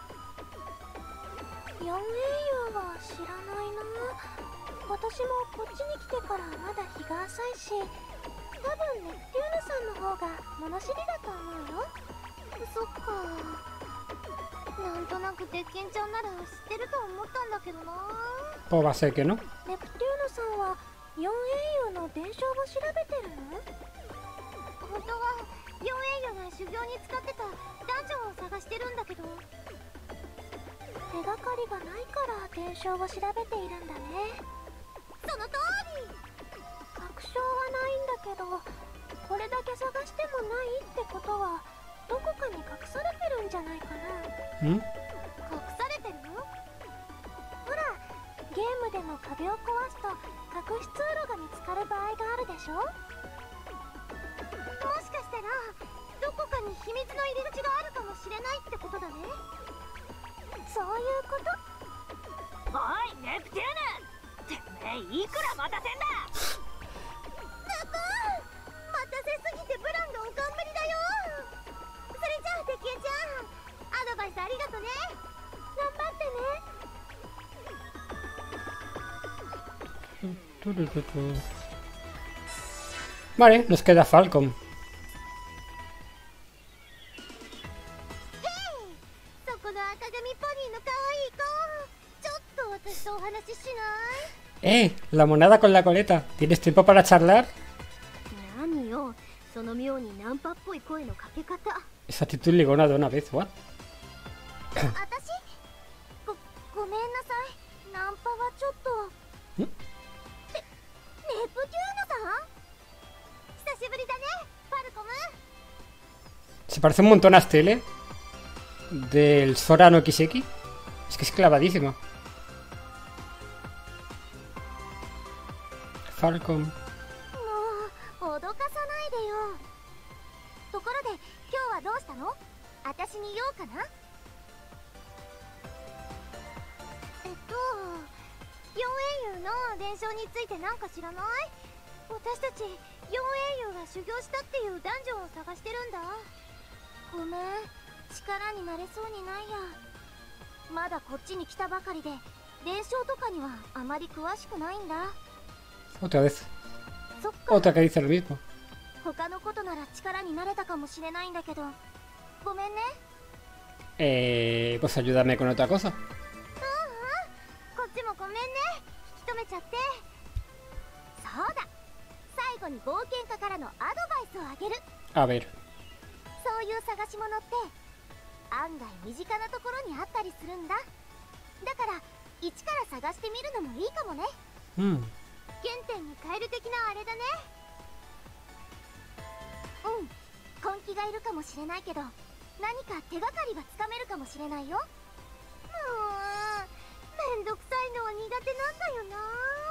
？4英雄は知らないな。私もこっちに来てからまだ日が浅いし、多分ネプテューヌさんの方が物知りだと思うよ。そっか。なんとなく鉄拳ちゃんなら知ってると思ったんだけどな。 Pues va a ser que no. ネプテューヌさんは4英雄の伝承を調べてるの？本当は4英雄が修行に使ってたダンジョンを探してるんだけど、手がかりがないから伝承を調べているんだね。その通り。確証はないんだけど、これだけ探してもないってことはどこかに隠されてるんじゃないかな。 ¿Mm? 隠されてる？ほら、ゲームでも壁を壊すと隠し通路が見つかる場合があるでしょ。もしかしたらどこかに秘密の入り口があるかもしれないってことだね。そういうこと。 おいネプテューヌ、てめえいくら待たせんだ。 待たせすぎてブランがおかんむりだよ。それじゃあ鉄拳ちゃん、アドバイスありがとね。頑張ってね。 Vale, nos queda Falcon. そこの赤髪ポニーの可愛い子、ちょっと私とお話ししない？ La monada con la coleta. ¿Tienes tiempo para charlar? 何よ、その妙にナンパっぽい声のかけ方。 Esa actitud ligona de una vez, what? 私？ごめんなさい。ナンパはちょっと。ネプテューヌさん？久しぶりだね、ファルコム。 Se parece un montón a Stele del Sora no Kiseki. Es que es clavadísimo. Falcon. もう脅かさないでよ。ところで今日はどうしたの？私に用かな？4英雄の伝承について何か知らない？私たち4英雄が修行したっていうダンジョンを探してるんだ。ごめん、力になれそうにないや。まだこっちに来たばかりで伝承とかにはあまり詳しくないんだ。 Otra vez. そっか。 Otra que dice lo mismo. 他のことなら力になれたかもしれないんだけど、ごめんね。 Pues ayúdame con otra cosa. こっちもごめんね、引き止めちゃって。そうだ、最後に冒険家からのアドバイスをあげる。 A ver. そういう探し物って案外身近なところにあったりするんだ。だから一から探してみるのもいいかもね。原点に変える的なあれだね。根気がいるかもしれないけど、何か手がかりがつかめるかもしれないよ。めんどくさいのは苦手なんだよな。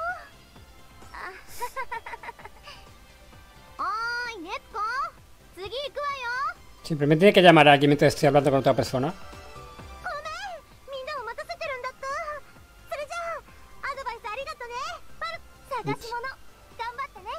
おーいネプコ、次行くわよ。 Simplemente tiene que llamar a alguien mientras estoy hablando con otra persona. ごめん、みんなを待たせてるんだった。それじゃあアドバイスありがとね。探し物頑張ってね。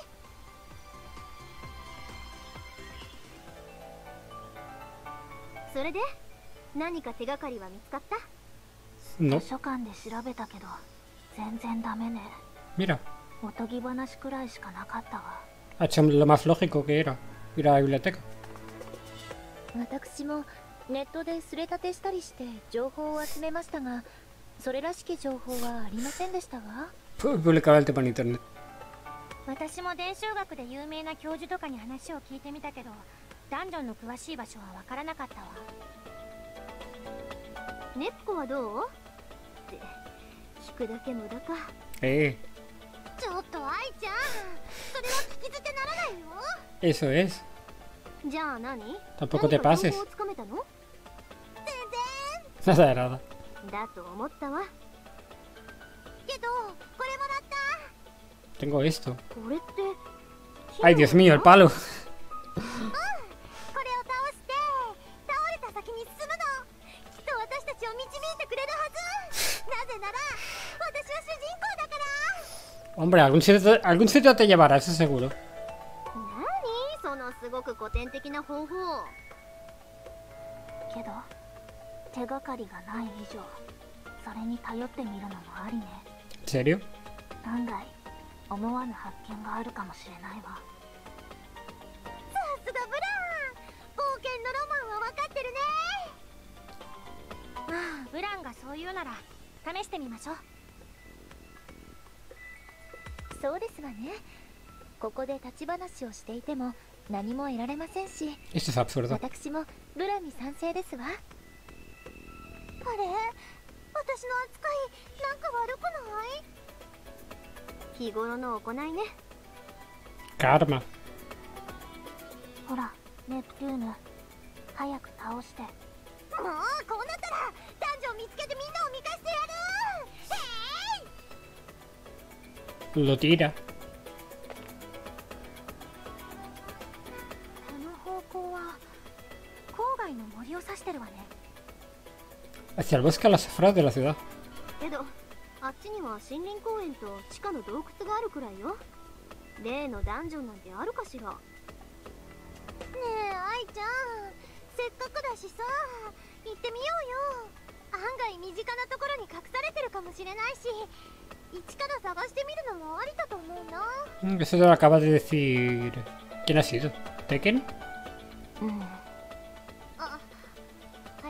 それで何か手がかりは見つかった？ No. 図書館で調べたけど全然ダメね。 Mira. おとぎ話くらいしかなかったわ。 Ha hecho lo más lógico que era ir a la biblioteca. 私もネットですれ立てしたりして情報を集めましたが、それらしき情報はありませんでしたわ。 Publicaba el tema en internet. 私も伝承学で有名な教授とかに話を聞いてみたけど、ダンジョンの詳しい場所はわからなかったわ。ネプコはどう？って聞くだけ無駄か。 ちょっと愛ちゃん、それは聞き捨てならないよ。 Eso es. じゃあ何？ Tampoco te pases. 情報をつかめたの？ Nada de nada. だと思ったわ。けどこれもらった。 Tengo esto. これって Ay, Dios mío, el palo. これを倒して倒れた先に進むの。きっと私たちを導いてくれるはず。なぜなら私は主人公だから。 Hombre, algún sitio te llevará, eso seguro. 何そのすごく古典的な方法。けど手がかりがない以上、それに頼ってみるのもありね。 ¿En serio? 案外思わぬ発見があるかもしれないわ。さすがブラン、冒険のロマンは分かってるね。まあブランがそう言うなら試してみましょう。そうですわね。ここで立ち話をしていても何も得られませんし、 Esto es absurdo. 私もブランに賛成ですわ。あれ、私の扱いなんか悪くない？日頃の行いね。 Karma. ほら、ネプテューヌ、早く倒して。もうこうなったら男女を見つけてみんなを見返してやる。 Lo tira. この方向は郊外の森を指してるわね。 Hacia el bosque a las afueras de la ciudad. けどあっちには森林公園と地下の洞窟があるくらいよ。例のダンジョンなんてあるかしら。ねえ愛ちゃん、せっかくだしさ、行ってみようよ。案外身近なところに隠されてるかもしれないし、一から探してみるのもありだと思うな。 Eso lo acaba de decir. ¿Quién ha sido? ¿Tekken? あれ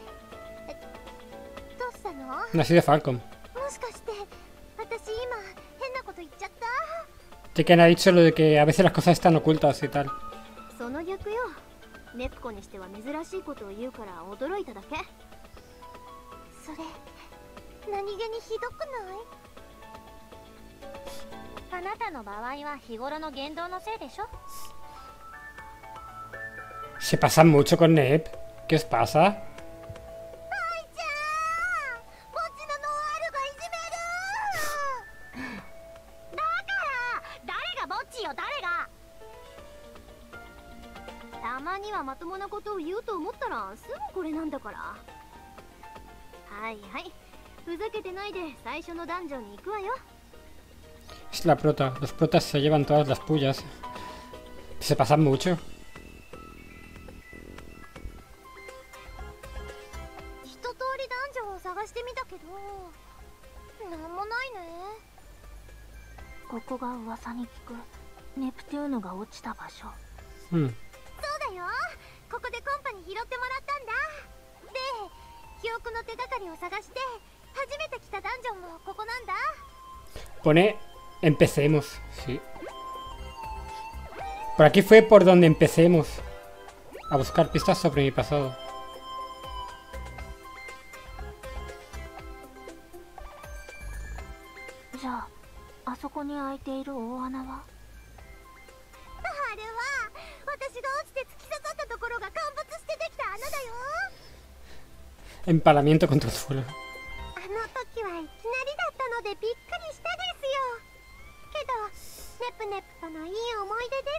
どうしたの？ No ha sido Falcon. もしかして私今変なこと言っちゃった？ Tekken ha dicho lo de que a veces las cosas están ocultas y tal. その逆よ。ネプコにしては珍しいことを言うから驚いただけ。それ何気にひどくない？あなたの場合は日頃の言動のせいでしょ。 Se pasan mucho con Nep. ¿Qué os pasa? 愛ちゃん、ぼっちのノワールがいじめる。だから誰がぼっちよ、誰が。たまにはまともなことを言うと思ったらすぐこれなんだから。はいはい、ふざけてないで最初のダンジョンに行くわよ。 Es la prota. Los protas se llevan todas las pullas. Se pasan mucho. 一通りダンジョンを探してみたけどなんもないね。ここが噂に聞くネプテューヌが落ちた場所。 Hmm. そうだよ、ここでコンパに拾ってもらったんだ。で、記憶の手がかりを探して初めて来たダンジョンもここなんだ。 Pone empecemos. Sí. Por aquí fue por donde empecemos. A buscar pistas sobre mi pasado. じゃあ、あそこに開いている大穴は？あれは私が落ちて突き刺さったところが陥没してできた穴だよ。 Empalamiento contra el suelo. あの時はいきなりだったのでびっくりしたですよ。けど、ネプネプとのいい思い出です。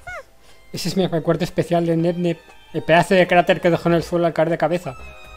Ese es mi recuerdo especial de Nep Nep. El pedazo de cráter que dejó en el suelo al caer de cabeza.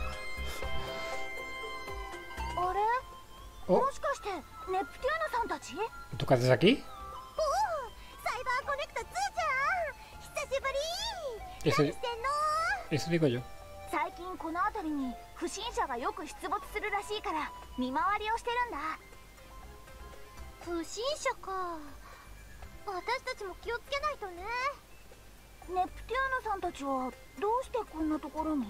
あれ？ Oh, もしかしてネプテューヌさんたち？ ¿tú qué haces aquí? おお、サイバーコネクト2じゃん。久しぶり。 Eso, 何してんの？ eso digo yo. 最近この辺りに不審者がよく出没するらしいから見回りをしてるんだ。不審者か。私たちも気をつけないとね。ネプテューヌさんたちはどうしてこんなところに？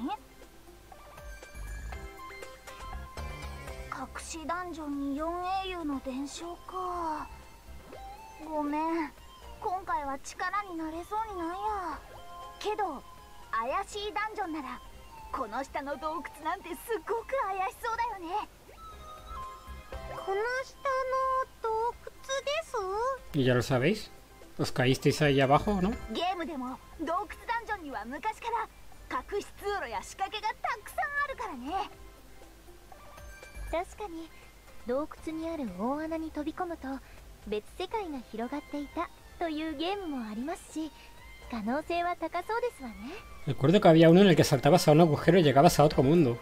隠しダンジョンに4英雄の伝承か。ごめん、今回は力になれそうにないや。けど怪しいダンジョンならこの下の洞窟なんてすっごく怪しそうだよね。この下の洞窟？ Y ya lo sabéis. Os caísteis ahí abajo, ¿no? ゲームでも洞窟ダンジョンには昔から隠し通路や仕掛けがたくさんあるからね。 確かに洞窟にある大穴に飛び込むと別世界が広がっていたというゲームもありますし、可能性は高そうですわね。 Recuerdo que había uno en el que saltabas a un agujero y llegabas a otro mundo.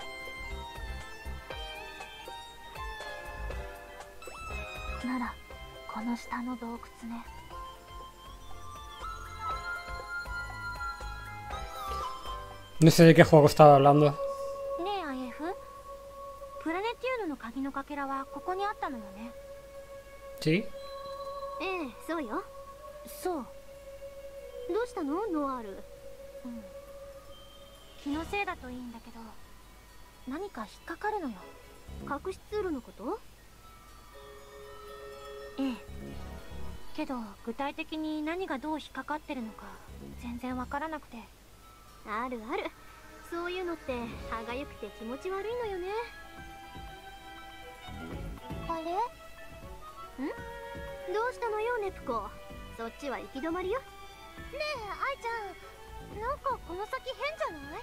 ならこの下の洞窟ね。 No sé de qué juego estaba hablando. ねえアイエフ、プラネテュールの鍵のかけらはここにあったのよね。 ¿Sí? ええ、そうよ。 そう。 どうしたのノアール。 気のせいだといいんだけど、何か引っかかるのよ。 隠し通路のこと？ ええ。けど具体的に何がどう引っかかってるのか全然わからなくて。 あるある。そういうのって歯がゆくて気持ち悪いのよね。 あれ？ どうしたのよネプコ。そっちは行き止まりよ。ねえアイちゃん、なんかこの先変じゃない？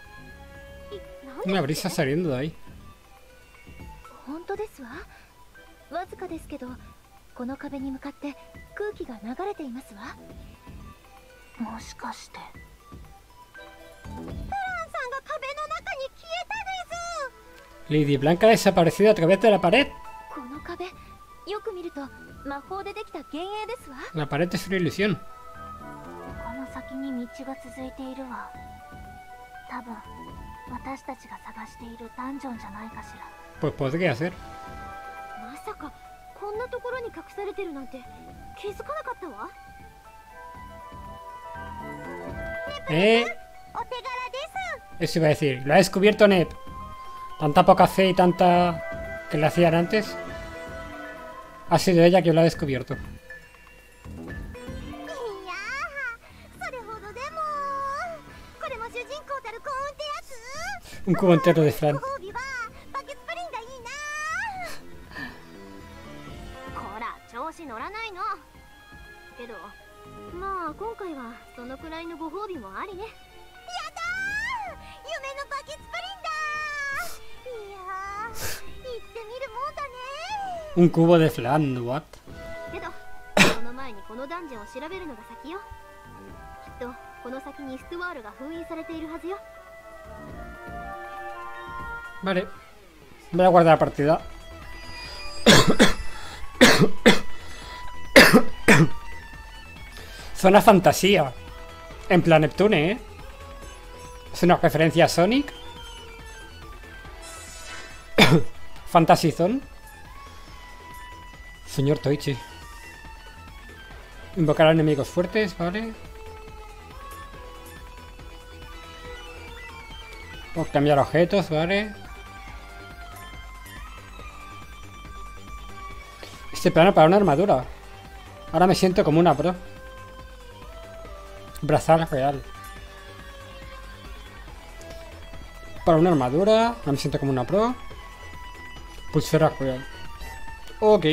Una brisa saliendo de ahí. 本当ですわ。わずかですけどこの壁に向かって空気が流れていますわ。もしかしてプランさんが壁の中に消えたです。 Lady Blanca ha desaparecido a través de la pared. この壁よく見ると魔法でできた幻影ですわ。 La pared es una ilusión. この先に道が続いているわ。多分私たちが探しているダンジョンじゃないかしら。 Pues podría ser. まさかこんなところに隠されてるなんて気づかなかったわ。 お手柄です。 Eso iba a decir. Lo ha descubierto Nep. Tanta poca fe y tanta que le hacían antes. Ha sido ella quien lo ha descubierto. いやー、それほどでも。これも主人公たる幸運ってやつ。 Un cubo entero de Fran. ご褒美はバケツプリンがいいな。こら調子乗らないの。けどまあ今回はそのくらいのご褒美もありね。やだー、夢のバケツプリンだ。いやー、行ってみるもんだね。 Un cubo de Flan. What? けどその前にこのダンジョンを調べるのが先よ。きっとこの先にストゥワールが封印されているはずよ。 Vale. Voy a guardar la partida. Zona fantasía. En plan Neptune, ¿eh? Es una referencia a Sonic. Fantasy Zone. Señor Toichi. Invocar a enemigos fuertes, ¿vale? O cambiar objetos, ¿vale? Este plano para una armadura. Ahora me siento como una pro. Brazal real. Para una armadura. Ahora me siento como una pro. Pulsera real. Ok.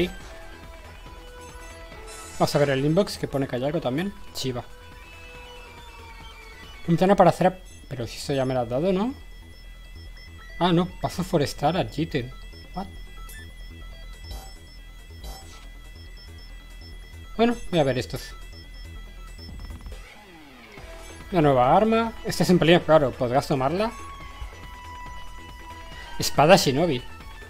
Vamos a ver el inbox que pone que hay algo también. Chiva. Un plano para hacer... Pero si eso ya me lo has dado, ¿no? Ah, no. Paso forestal a Jitten. What? Bueno, voy a ver estos. Una nueva arma. Esta es en peligro, claro. ¿Podrás tomarla? Espada Shinobi.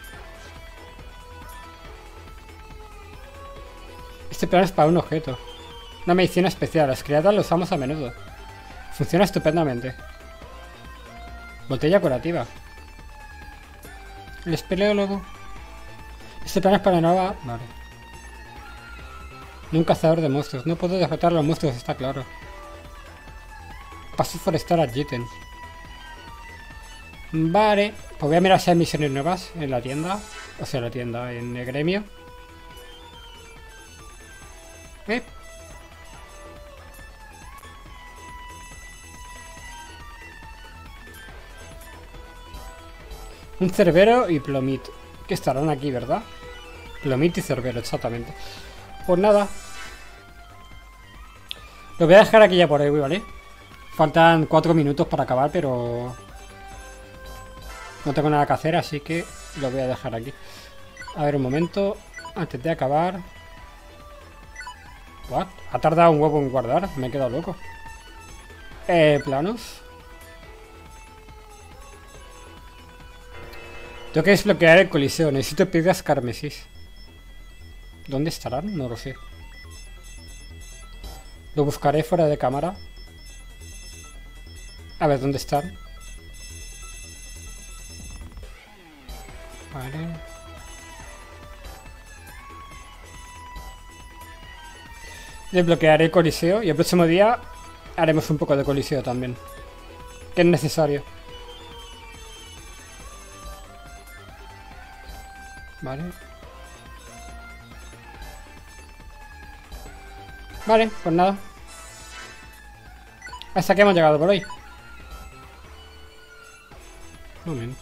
Este plano es para un objeto. Una medicina especial. Las criadas lo usamos a menudo. Funciona estupendamente. Botella curativa. El espeleólogo. Este plano es para nueva... Vale. Un cazador de monstruos. No puedo derrotar a los monstruos, está claro. Paso forestal a Jitten. Vale. Pues voy a mirar si hay misiones nuevas en la tienda. O sea, en la tienda, en el gremio. Un cerbero y plomit. Que estarán aquí, ¿verdad? Plomit y cerbero, exactamente. Pues nada. Lo voy a dejar aquí ya por hoy, ¿vale? Faltan 4 minutos para acabar, pero... no tengo nada que hacer, así que lo voy a dejar aquí. A ver, un momento. Antes de acabar... ¿What? Ha tardado un huevo en guardar. Me he quedado loco. Planos. Tengo que desbloquear el coliseo. Necesito piedras carmesís. ¿Dónde estarán? No lo sé. Lo buscaré fuera de cámara. A ver, ¿dónde están? Vale. Desbloquearé el coliseo y el próximo día haremos un poco de coliseo también. Que es necesario. Vale. Vale, pues nada. Hasta que hemos llegado por hoy. Un momento.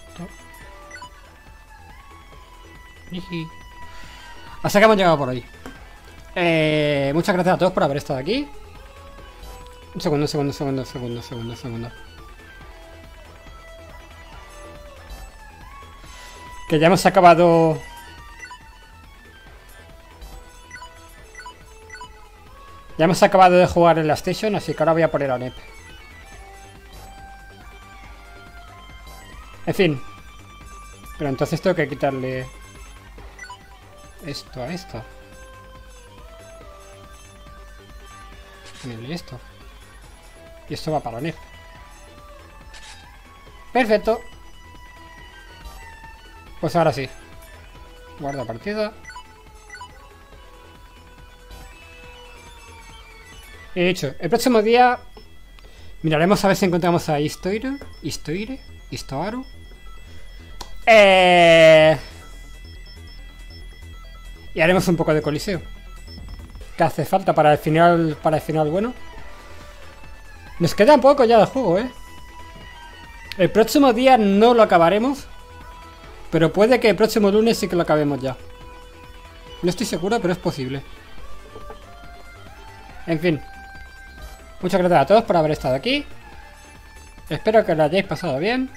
Hasta que hemos llegado por hoy. Muchas gracias a todos por haber estado aquí. Un segundo. Que ya hemos acabado... Ya hemos acabado de jugar en la Station, así que ahora voy a poner a NEP. En fin. Pero entonces tengo que quitarle... esto a esto. Y esto. Y esto va para NEP. Perfecto. Pues ahora sí. Guarda partida. He dicho, el próximo día miraremos a ver si encontramos a Istoaru. Y haremos un poco de coliseo. ¿Qué hace falta para el final bueno? Nos queda un poco ya de juego, ¿eh? El próximo día no lo acabaremos. Pero puede que el próximo lunes sí que lo acabemos ya. No estoy seguro, pero es posible. En fin. Muchas gracias a todos por haber estado aquí. Espero que lo hayáis pasado bien.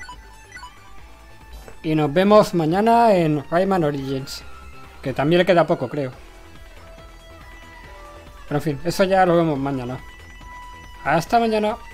Y nos vemos mañana en Rayman Origins. Que también le queda poco, creo. Pero en fin, eso ya lo vemos mañana. Hasta mañana.